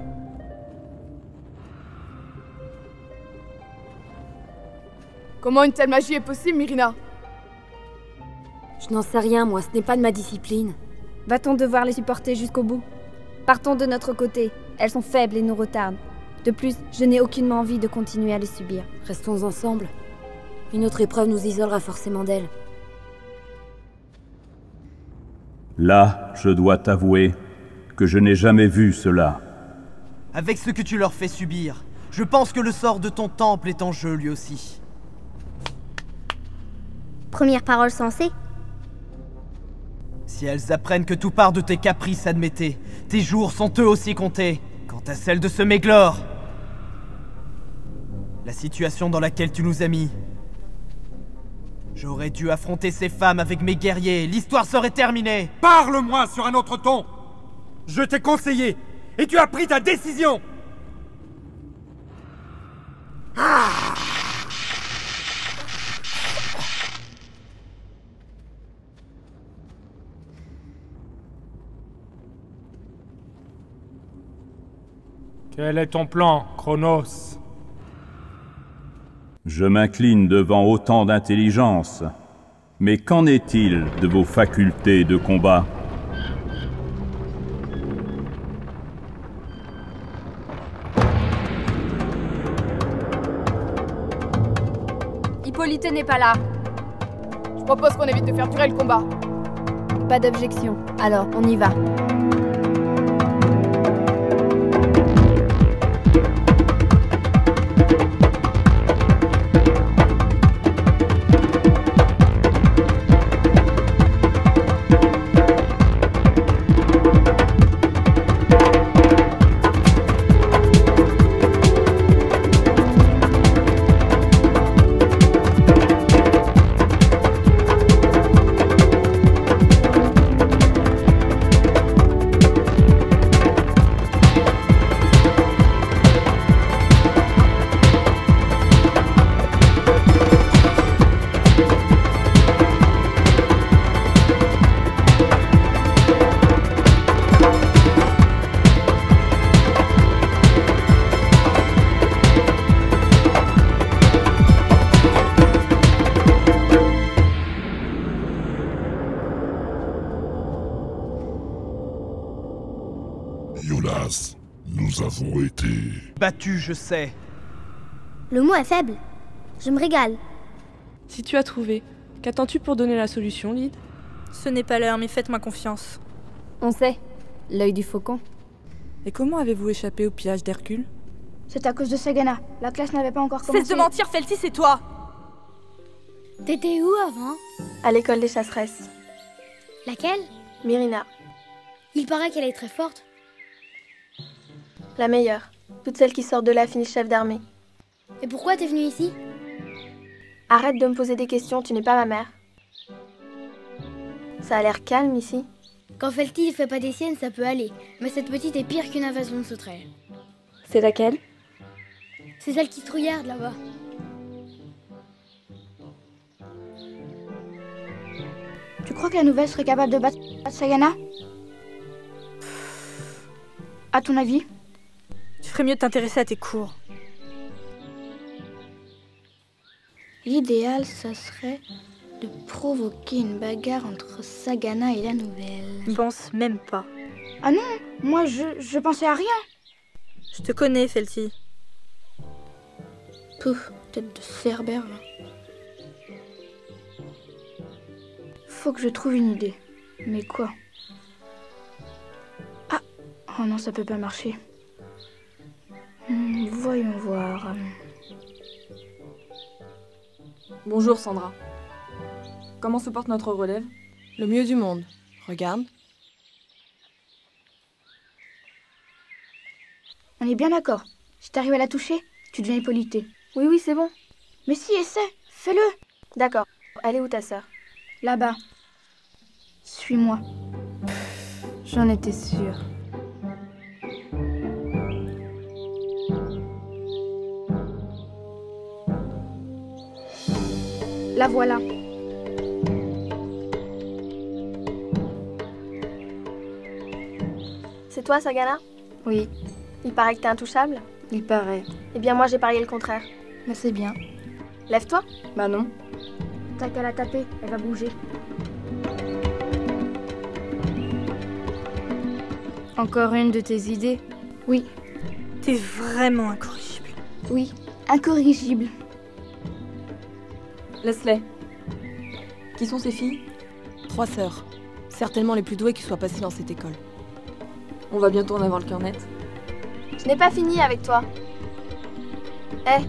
Comment une telle magie est possible, Myrina? Je n'en sais rien, moi, ce n'est pas de ma discipline. Va-t-on devoir les supporter jusqu'au bout? Partons de notre côté. Elles sont faibles et nous retardent. De plus, je n'ai aucunement envie de continuer à les subir. Restons ensemble. Une autre épreuve nous isolera forcément d'elles. Là, je dois t'avouer que je n'ai jamais vu cela. Avec ce que tu leur fais subir, Je pense que le sort de ton temple est en jeu lui aussi. Première parole sensée. Si elles apprennent que tout part de tes caprices, Admété, tes jours sont eux aussi comptés. Quant à celle de ce Méglor, la situation dans laquelle tu nous as mis. J'aurais dû affronter ces femmes avec mes guerriers, l'histoire serait terminée. Parle-moi sur un autre ton. Je t'ai conseillé, et tu as pris ta décision. Quel est ton plan, Chronos? Je m'incline devant autant d'intelligence. Mais qu'en est-il de vos facultés de combat? Hippolyte n'est pas là. Je propose qu'on évite de faire durer le combat. Pas d'objection. Alors, on y va. Iolas, nous avons été... battus, je sais. Le mot est faible. Je me régale. Si tu as trouvé, qu'attends-tu pour donner la solution, Lyd? Ce n'est pas l'heure, mais faites-moi confiance. On sait. L'œil du faucon. Et comment avez-vous échappé au pillage d'Hercule? C'est à cause de Sagana. La classe n'avait pas encore commencé. Cesse de mentir, Felty, c'est toi! T'étais où avant? À l'école des chasseresses. Laquelle? Myrina. Il paraît qu'elle est très forte. La meilleure. Toutes celles qui sortent de là finissent chef d'armée. Et pourquoi t'es venue ici? Arrête de me poser des questions, tu n'es pas ma mère. Ça a l'air calme ici. Quand Felty ne fait pas des siennes, ça peut aller. Mais cette petite est pire qu'une invasion de sauterelles. C'est laquelle? C'est celle qui te regarde là-bas. Tu crois que la nouvelle serait capable de battre Sagana? À ton avis? Tu ferais mieux de t'intéresser à tes cours. L'idéal, ça serait de provoquer une bagarre entre Sagana et la nouvelle. Je pense même pas. Ah non, moi je pensais à rien. Je te connais, Felty. Pouf, tête de cerbère. Faut que je trouve une idée. Mais quoi? Ah! Oh non, ça peut pas marcher. Voyons voir. Bonjour Sandra. Comment se porte notre relève? Le mieux du monde. Regarde. On est bien d'accord. Si t'arrives à la toucher, tu deviens Hippolyte. Oui, c'est bon. Mais si, essaie. Fais-le. D'accord. Elle est où ta sœur? Là-bas. Suis-moi. J'en étais sûre. La voilà. C'est toi, Sagana? Oui. Il paraît que t'es intouchable? Il paraît. Eh bien, moi, j'ai parié le contraire. Mais c'est bien. Lève-toi. Bah non. T'as qu'à la taper, elle va bouger. Encore une de tes idées? Oui. T'es vraiment incorrigible. Oui, incorrigible. Laisse-les. Qui sont ces filles? 3 sœurs. Certainement les plus douées qui soient passées dans cette école. On va bientôt en avoir le cœur net. Je n'ai pas fini avec toi. Hé.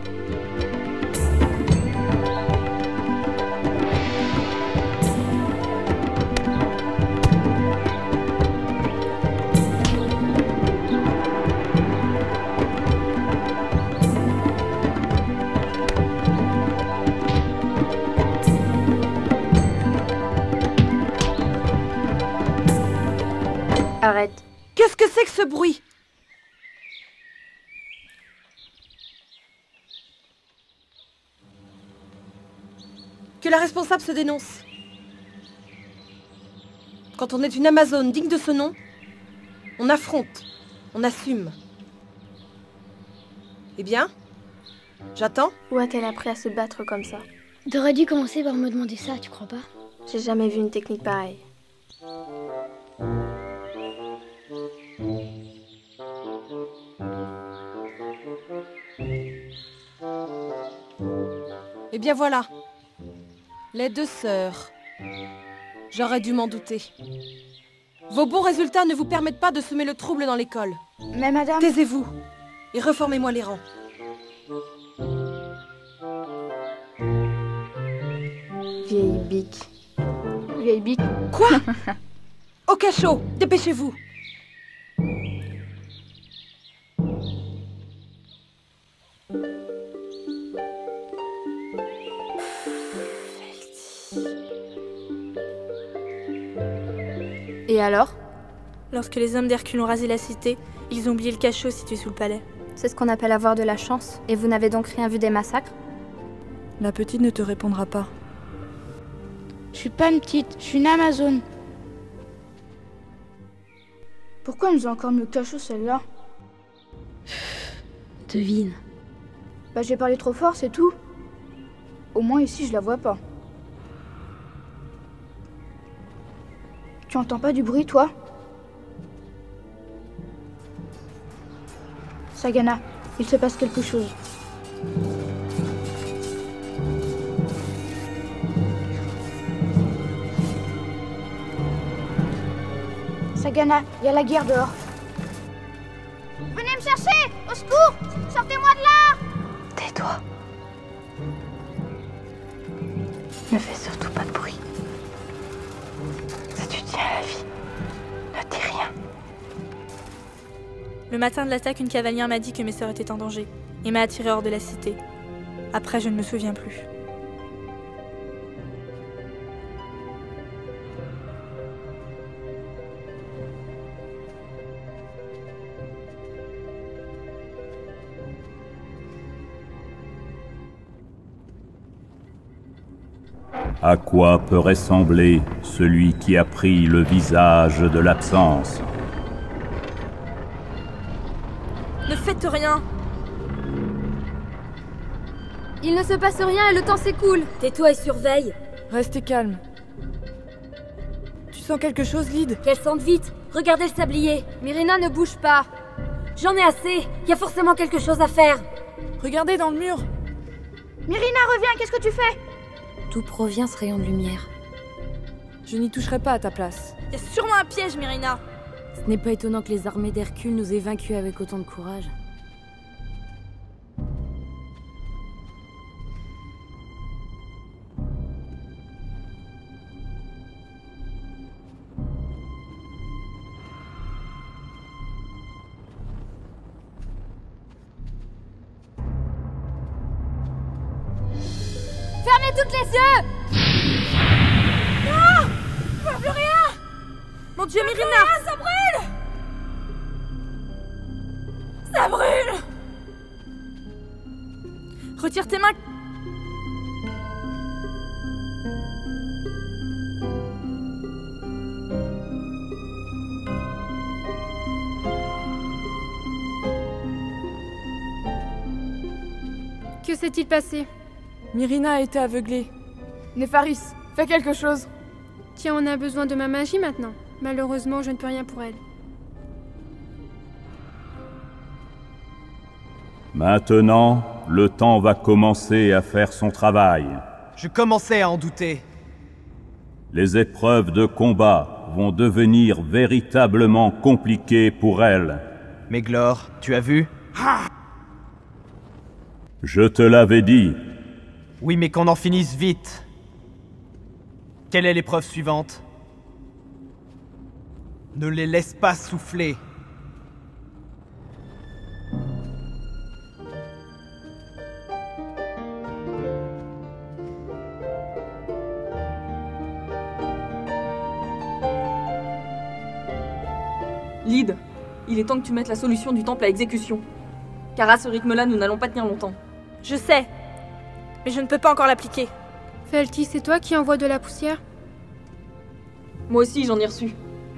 Arrête. Qu'est-ce que c'est que ce bruit? Que la responsable se dénonce. Quand on est une Amazone digne de ce nom, on affronte, on assume. Eh bien, j'attends. Où a-t-elle appris à se battre comme ça? T'aurais dû commencer par me demander ça, tu crois pas? J'ai jamais vu une technique pareille. Eh bien voilà, les deux sœurs. J'aurais dû m'en douter. Vos bons résultats ne vous permettent pas de semer le trouble dans l'école. Mais madame... Taisez-vous et reformez-moi les rangs. Vieille bique. Vieille bique. Quoi? Au cachot, dépêchez-vous. Et alors? Lorsque les hommes d'Hercule ont rasé la cité, ils ont oublié le cachot situé sous le palais. C'est ce qu'on appelle avoir de la chance. Et vous n'avez donc rien vu des massacres? La petite ne te répondra pas. Je suis pas une petite, je suis une Amazone. Pourquoi elle nous a encore mis le cachot celle-là? Devine. Bah j'ai parlé trop fort, c'est tout. Au moins ici je la vois pas. Tu entends pas du bruit, toi? Sagana, il se passe quelque chose. Sagana, il y a la guerre dehors. Venez me chercher! Au secours! Sortez-moi de là! Tais-toi. Ne fais surtout pas de bruit. Ça tu tiens à la vie. Ne dis rien. Le matin de l'attaque, une cavalière m'a dit que mes sœurs étaient en danger et m'a attirée hors de la cité. Après, je ne me souviens plus. À quoi peut ressembler celui qui a pris le visage de l'absence? Ne faites rien! Il ne se passe rien et le temps s'écoule. Tais-toi et surveille. Restez calme. Tu sens quelque chose, Lyd? Qu'elle sente vite. Regardez le sablier. Myrina, ne bouge pas. J'en ai assez. Il y a forcément quelque chose à faire. Regardez dans le mur. Myrina, reviens, qu'est-ce que tu fais? D'où provient ce rayon de lumière? Je n'y toucherai pas à ta place. Il y a sûrement un piège, Myrina! Ce n'est pas étonnant que les armées d'Hercule nous aient vaincus avec autant de courage. Fermez toutes les yeux! Non! Je vois plus rien! Mon Dieu, Myrina! Rien, ça brûle! Ça brûle! Retire tes mains! Que s'est-il passé? Myrina a été aveuglée. Népharis, fais quelque chose. Tiens, on a besoin de ma magie maintenant. Malheureusement, je ne peux rien pour elle. Maintenant, le temps va commencer à faire son travail. Je commençais à en douter. Les épreuves de combat vont devenir véritablement compliquées pour elle. Méglor, tu as vu? Je te l'avais dit. Oui, mais qu'on en finisse vite. Quelle est l'épreuve suivante? Ne les laisse pas souffler. Lyd, il est temps que tu mettes la solution du temple à exécution. Car à ce rythme-là, nous n'allons pas tenir longtemps. Je sais, mais je ne peux pas encore l'appliquer. Felty, c'est toi qui envoies de la poussière? Moi aussi, j'en ai reçu.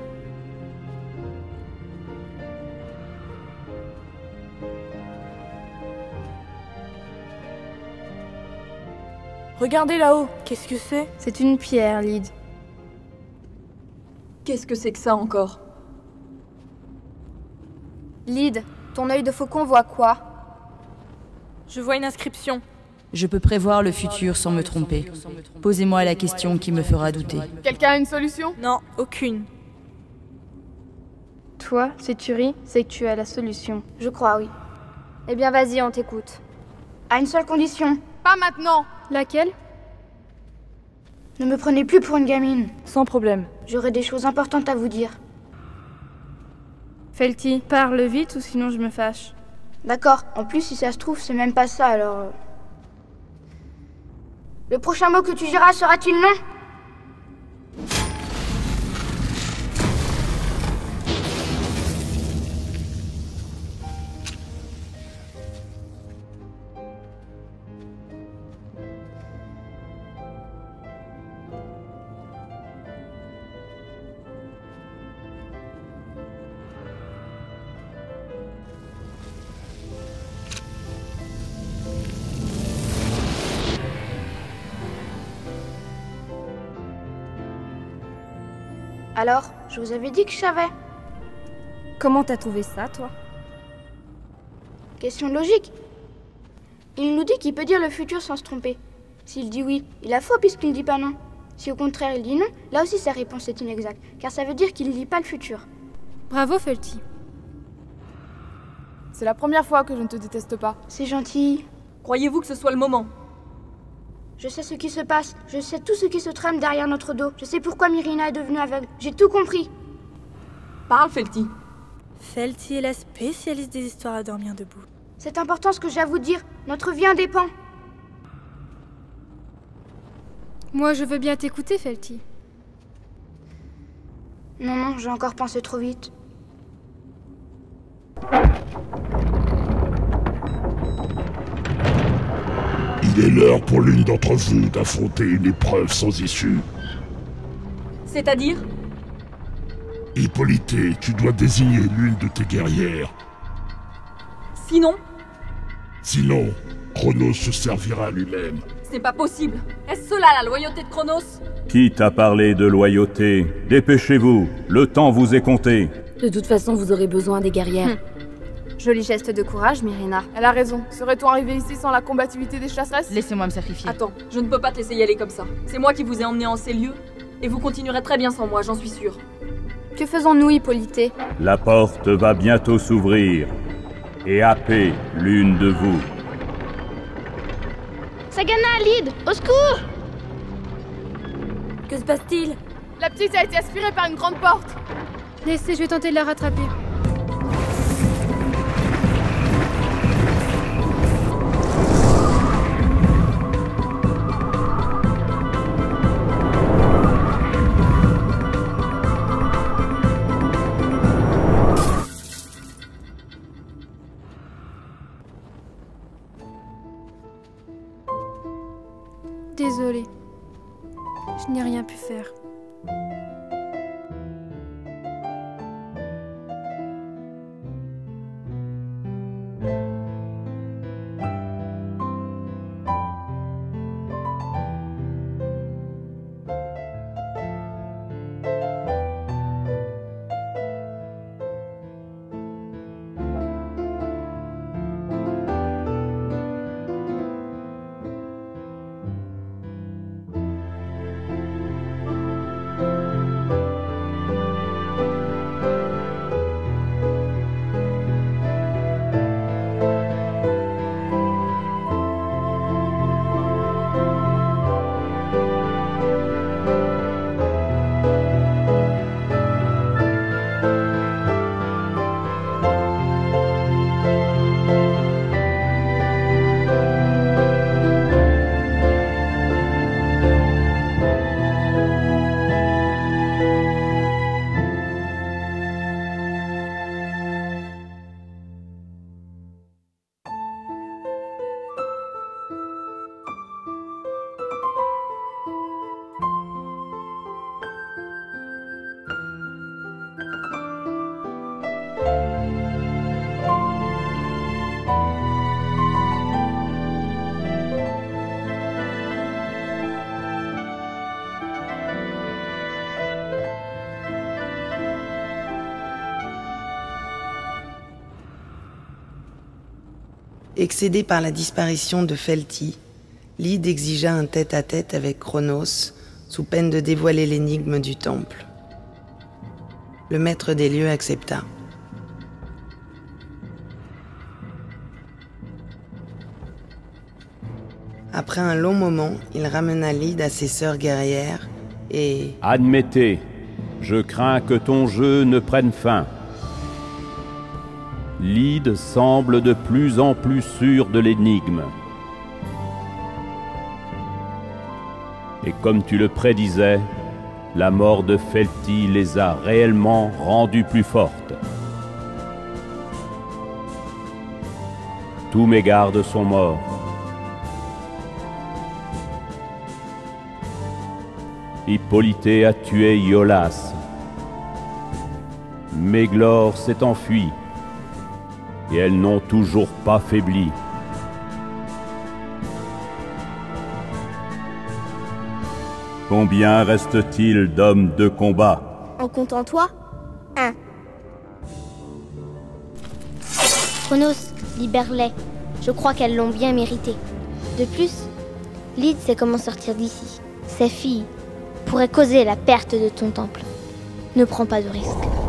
Regardez là-haut, qu'est-ce que c'est? C'est une pierre, Lyd. Qu'est-ce que c'est que ça encore? Lyd, ton œil de faucon voit quoi? Je vois une inscription. Je peux prévoir le futur sans me tromper. Posez-moi la question qui me fera douter. Quelqu'un a une solution? Non, aucune. Toi, si tu ris, c'est que tu as la solution. Je crois, oui. Eh bien, vas-y, on t'écoute. À une seule condition. Pas maintenant! Laquelle? Ne me prenez plus pour une gamine. Sans problème. J'aurai des choses importantes à vous dire. Felty, parle vite ou sinon je me fâche. D'accord, en plus si ça se trouve c'est même pas ça alors... Le prochain mot que tu diras sera-t-il non? Alors, je vous avais dit que je savais. Comment t'as trouvé ça, toi? Question de logique. Il nous dit qu'il peut dire le futur sans se tromper. S'il dit oui, il a faux puisqu'il ne dit pas non. Si au contraire il dit non, là aussi sa réponse est inexacte, car ça veut dire qu'il ne lit pas le futur. Bravo, Felty. C'est la première fois que je ne te déteste pas. C'est gentil. Croyez-vous que ce soit le moment? Je sais ce qui se passe, je sais tout ce qui se trame derrière notre dos. Je sais pourquoi Myrina est devenue aveugle. J'ai tout compris. Parle, Felty. Felty est la spécialiste des histoires à dormir debout. C'est important ce que j'ai à vous dire. Notre vie en dépend. Moi, je veux bien t'écouter, Felty. Non, j'ai encore pensé trop vite. Il est l'heure pour l'une d'entre vous d'affronter une épreuve sans issue. C'est-à-dire? Hippolyté, tu dois désigner l'une de tes guerrières. Sinon? Sinon, Chronos se servira lui-même. Ce n'est pas possible. Est-ce cela la loyauté de Chronos? Qui t'a parlé de loyauté? Dépêchez-vous, le temps vous est compté. De toute façon, vous aurez besoin des guerrières. Joli geste de courage, Myrina. Elle a raison. Serait-on arrivé ici sans la combativité des chasseresses? Laissez-moi me sacrifier. Attends, je ne peux pas te laisser y aller comme ça. C'est moi qui vous ai emmené en ces lieux, et vous continuerez très bien sans moi, j'en suis sûre. Que faisons-nous, Hippolyté? La porte va bientôt s'ouvrir. Et happer l'une de vous. Sagana, Lyd, au secours! Que se passe-t-il? La petite a été aspirée par une grande porte. Laissez, je vais tenter de la rattraper. Désolée. Je n'ai rien pu faire. Excédé par la disparition de Felty, Lyd exigea un tête-à-tête avec Chronos, sous peine de dévoiler l'énigme du temple. Le maître des lieux accepta. Après un long moment, il ramena Lyd à ses sœurs guerrières et... Admettez, je crains que ton jeu ne prenne fin. Lyd semble de plus en plus sûr de l'énigme. Et comme tu le prédisais, la mort de Felty les a réellement rendues plus fortes. Tous mes gardes sont morts. Hippolyté a tué Iolas. Méglore s'est enfui. Et elles n'ont toujours pas faibli. Combien reste-t-il d'hommes de combat? En comptant toi, 1. Chronos, libère-les. Je crois qu'elles l'ont bien mérité. De plus, Lyd sait comment sortir d'ici. Ces filles pourraient causer la perte de ton temple. Ne prends pas de risque.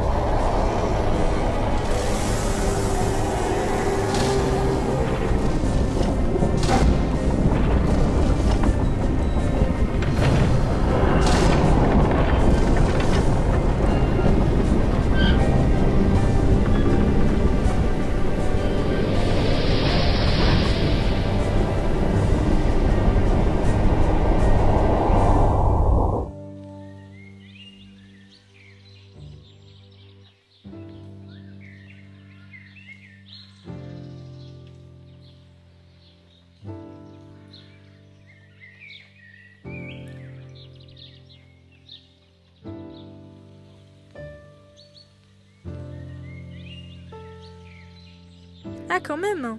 Ah, quand même.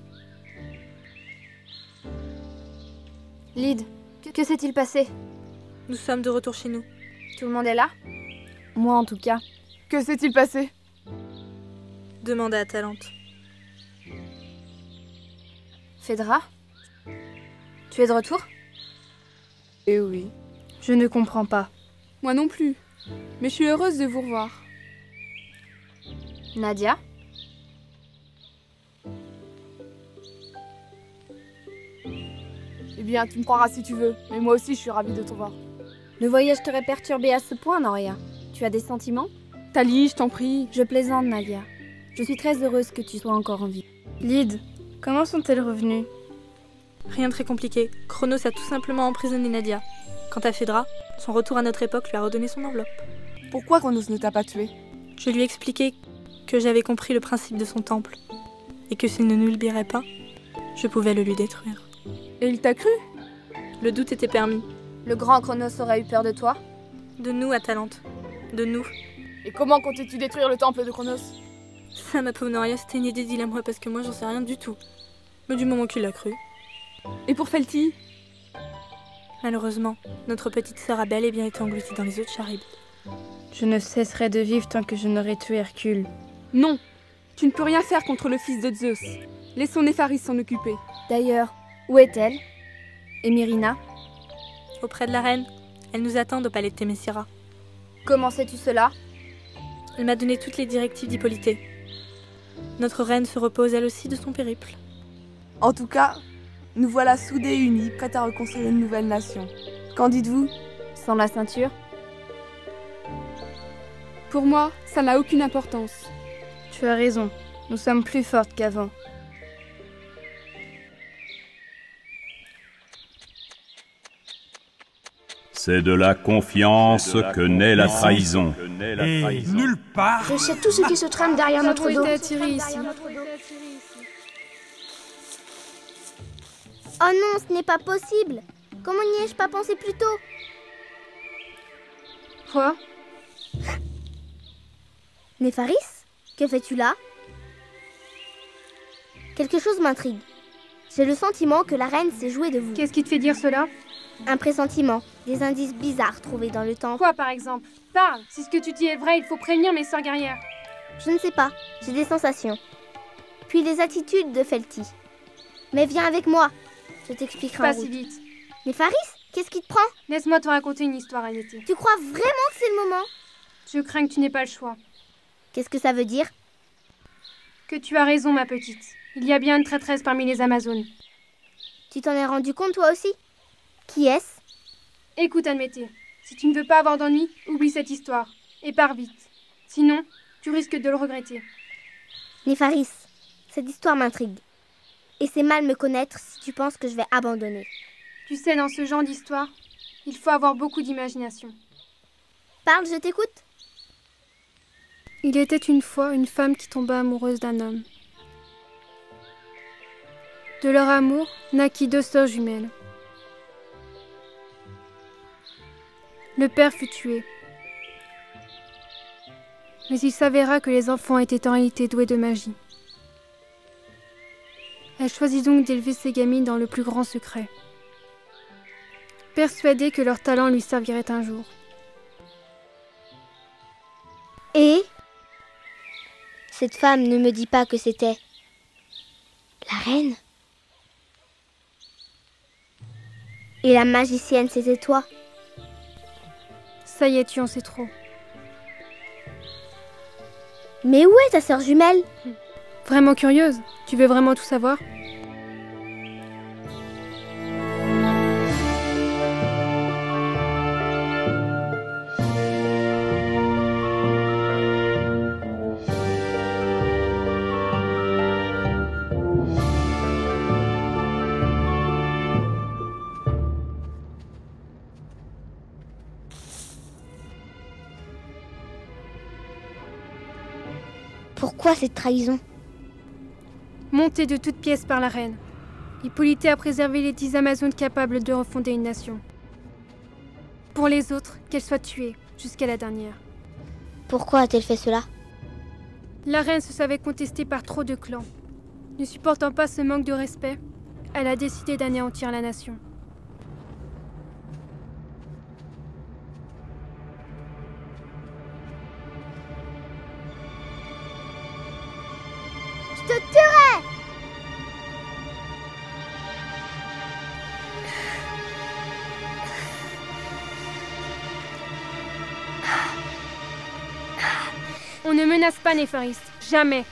Lyd, que s'est-il passé? Nous sommes de retour chez nous. Tout le monde est là? Moi en tout cas. Que s'est-il passé? Demande à Atalante. Phaedra? Tu es de retour? Eh oui. Je ne comprends pas. Moi non plus. Mais je suis heureuse de vous revoir. Nadia? Eh bien, tu me croiras si tu veux, mais moi aussi je suis ravie de te voir. Le voyage t'aurait perturbé à ce point, Noria. Tu as des sentiments? Tali, je t'en prie. Je plaisante, Nadia. Je suis très heureuse que tu sois encore en vie. Lyd, comment sont-elles revenues? Rien de très compliqué. Chronos a tout simplement emprisonné Nadia. Quant à Phaedra, son retour à notre époque lui a redonné son enveloppe. Pourquoi Chronos ne t'a pas tué? Je lui ai expliqué que j'avais compris le principe de son temple, et que s'il ne nous libérait pas, je pouvais le lui détruire. Et il t'a cru? Le doute était permis. Le grand Chronos aurait eu peur de toi? De nous, Atalante. De nous. Et comment comptais-tu détruire le temple de Chronos? Ça, ma pauvre Noria, c'était une idée à moi parce que moi, j'en sais rien du tout. Mais du moment qu'il l'a cru. Et pour Felty? Malheureusement, notre petite sœur a bel et bien été engloutie dans les eaux de Charybde. Je ne cesserai de vivre tant que je n'aurai tué Hercule. Non, tu ne peux rien faire contre le fils de Zeus. Laissons Népharis s'en occuper. D'ailleurs, où est-elle? Et Myrina? Auprès de la reine. Elle nous attend au palais de Thémessira. Comment sais-tu cela? Elle m'a donné toutes les directives d'Hippolyté. Notre reine se repose elle aussi de son périple. En tout cas, nous voilà soudés et unis, prêts à reconstruire une nouvelle nation. Qu'en dites-vous? Sans la ceinture? Pour moi, ça n'a aucune importance. Tu as raison. Nous sommes plus fortes qu'avant. C'est de la confiance que naît la trahison. Et nulle part. Je sais tout ce qui se trame derrière notre dos. Attiré ici. Oh non, ce n'est pas possible. Comment n'y ai-je pas pensé plus tôt? Quoi? Népharis, que fais-tu là? Quelque chose m'intrigue. J'ai le sentiment que la reine s'est jouée de vous. Qu'est-ce qui te fait dire cela? Un pressentiment, des indices bizarres trouvés dans le temple. Quoi par exemple? Parle, si ce que tu dis est vrai, il faut prévenir mes sœurs guerrières. Je ne sais pas, j'ai des sensations. Puis les attitudes de Felty. Mais viens avec moi. Je t'expliquerai en Pas route. si vite. Népharis, qu'est-ce qui te prend? Laisse-moi te raconter une histoire, Admété. Tu crois vraiment que c'est le moment? Je crains que tu n'aies pas le choix. Qu'est-ce que ça veut dire? Que tu as raison, ma petite. Il y a bien une traîtresse parmi les Amazones. Tu t'en es rendu compte toi aussi? Qui est-ce? Écoute, Admété, si tu ne veux pas avoir d'ennui, oublie cette histoire. Et pars vite. Sinon, tu risques de le regretter. Népharis, cette histoire m'intrigue. Et c'est mal me connaître si tu penses que je vais abandonner. Tu sais, dans ce genre d'histoire, il faut avoir beaucoup d'imagination. Parle, je t'écoute. Il était une fois une femme qui tomba amoureuse d'un homme. De leur amour naquit 2 sœurs jumelles. Le père fut tué. Mais il s'avéra que les enfants étaient en réalité doués de magie. Elle choisit donc d'élever ses gamines dans le plus grand secret, persuadée que leur talent lui servirait un jour. Et cette femme ne me dit pas que c'était la reine. Et la magicienne, c'était toi. Ça y est, tu en sais trop. Mais où est ta sœur jumelle? Vraiment curieuse? Tu veux vraiment tout savoir? Pourquoi cette trahison? Montée de toutes pièces par la reine, Hippolyte a préservé les 10 Amazones capables de refonder une nation. Pour les autres, qu'elles soient tuées, jusqu'à la dernière. Pourquoi a-t-elle fait cela? La reine se savait contestée par trop de clans. Ne supportant pas ce manque de respect, elle a décidé d'anéantir la nation. Je te tuerai! On ne menace pas Népharis, jamais.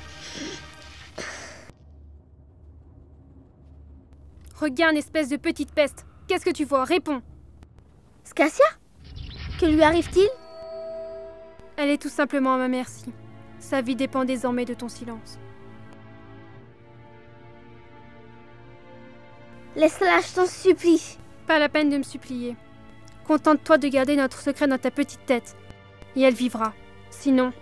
Regarde, espèce de petite peste. Qu'est-ce que tu vois? Réponds. Scasia? Que lui arrive-t-il? Elle est tout simplement à ma merci. Sa vie dépend désormais de ton silence. Laisse-la, je t'en supplie. Pas la peine de me supplier. Contente-toi de garder notre secret dans ta petite tête. Et elle vivra. Sinon...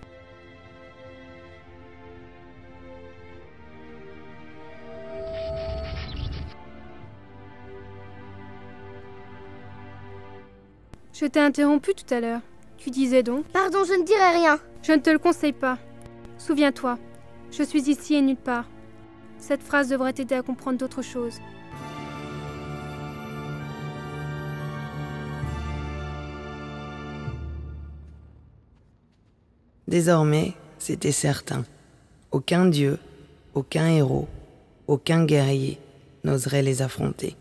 Je t'ai interrompu tout à l'heure. Tu disais donc... Pardon, je ne dirai rien. Je ne te le conseille pas. Souviens-toi, je suis ici et nulle part. Cette phrase devrait t'aider à comprendre d'autres choses. Désormais, c'était certain. Aucun dieu, aucun héros, aucun guerrier n'oserait les affronter.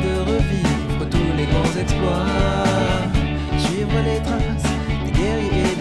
Suivre les traces des guerriers et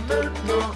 maintenant.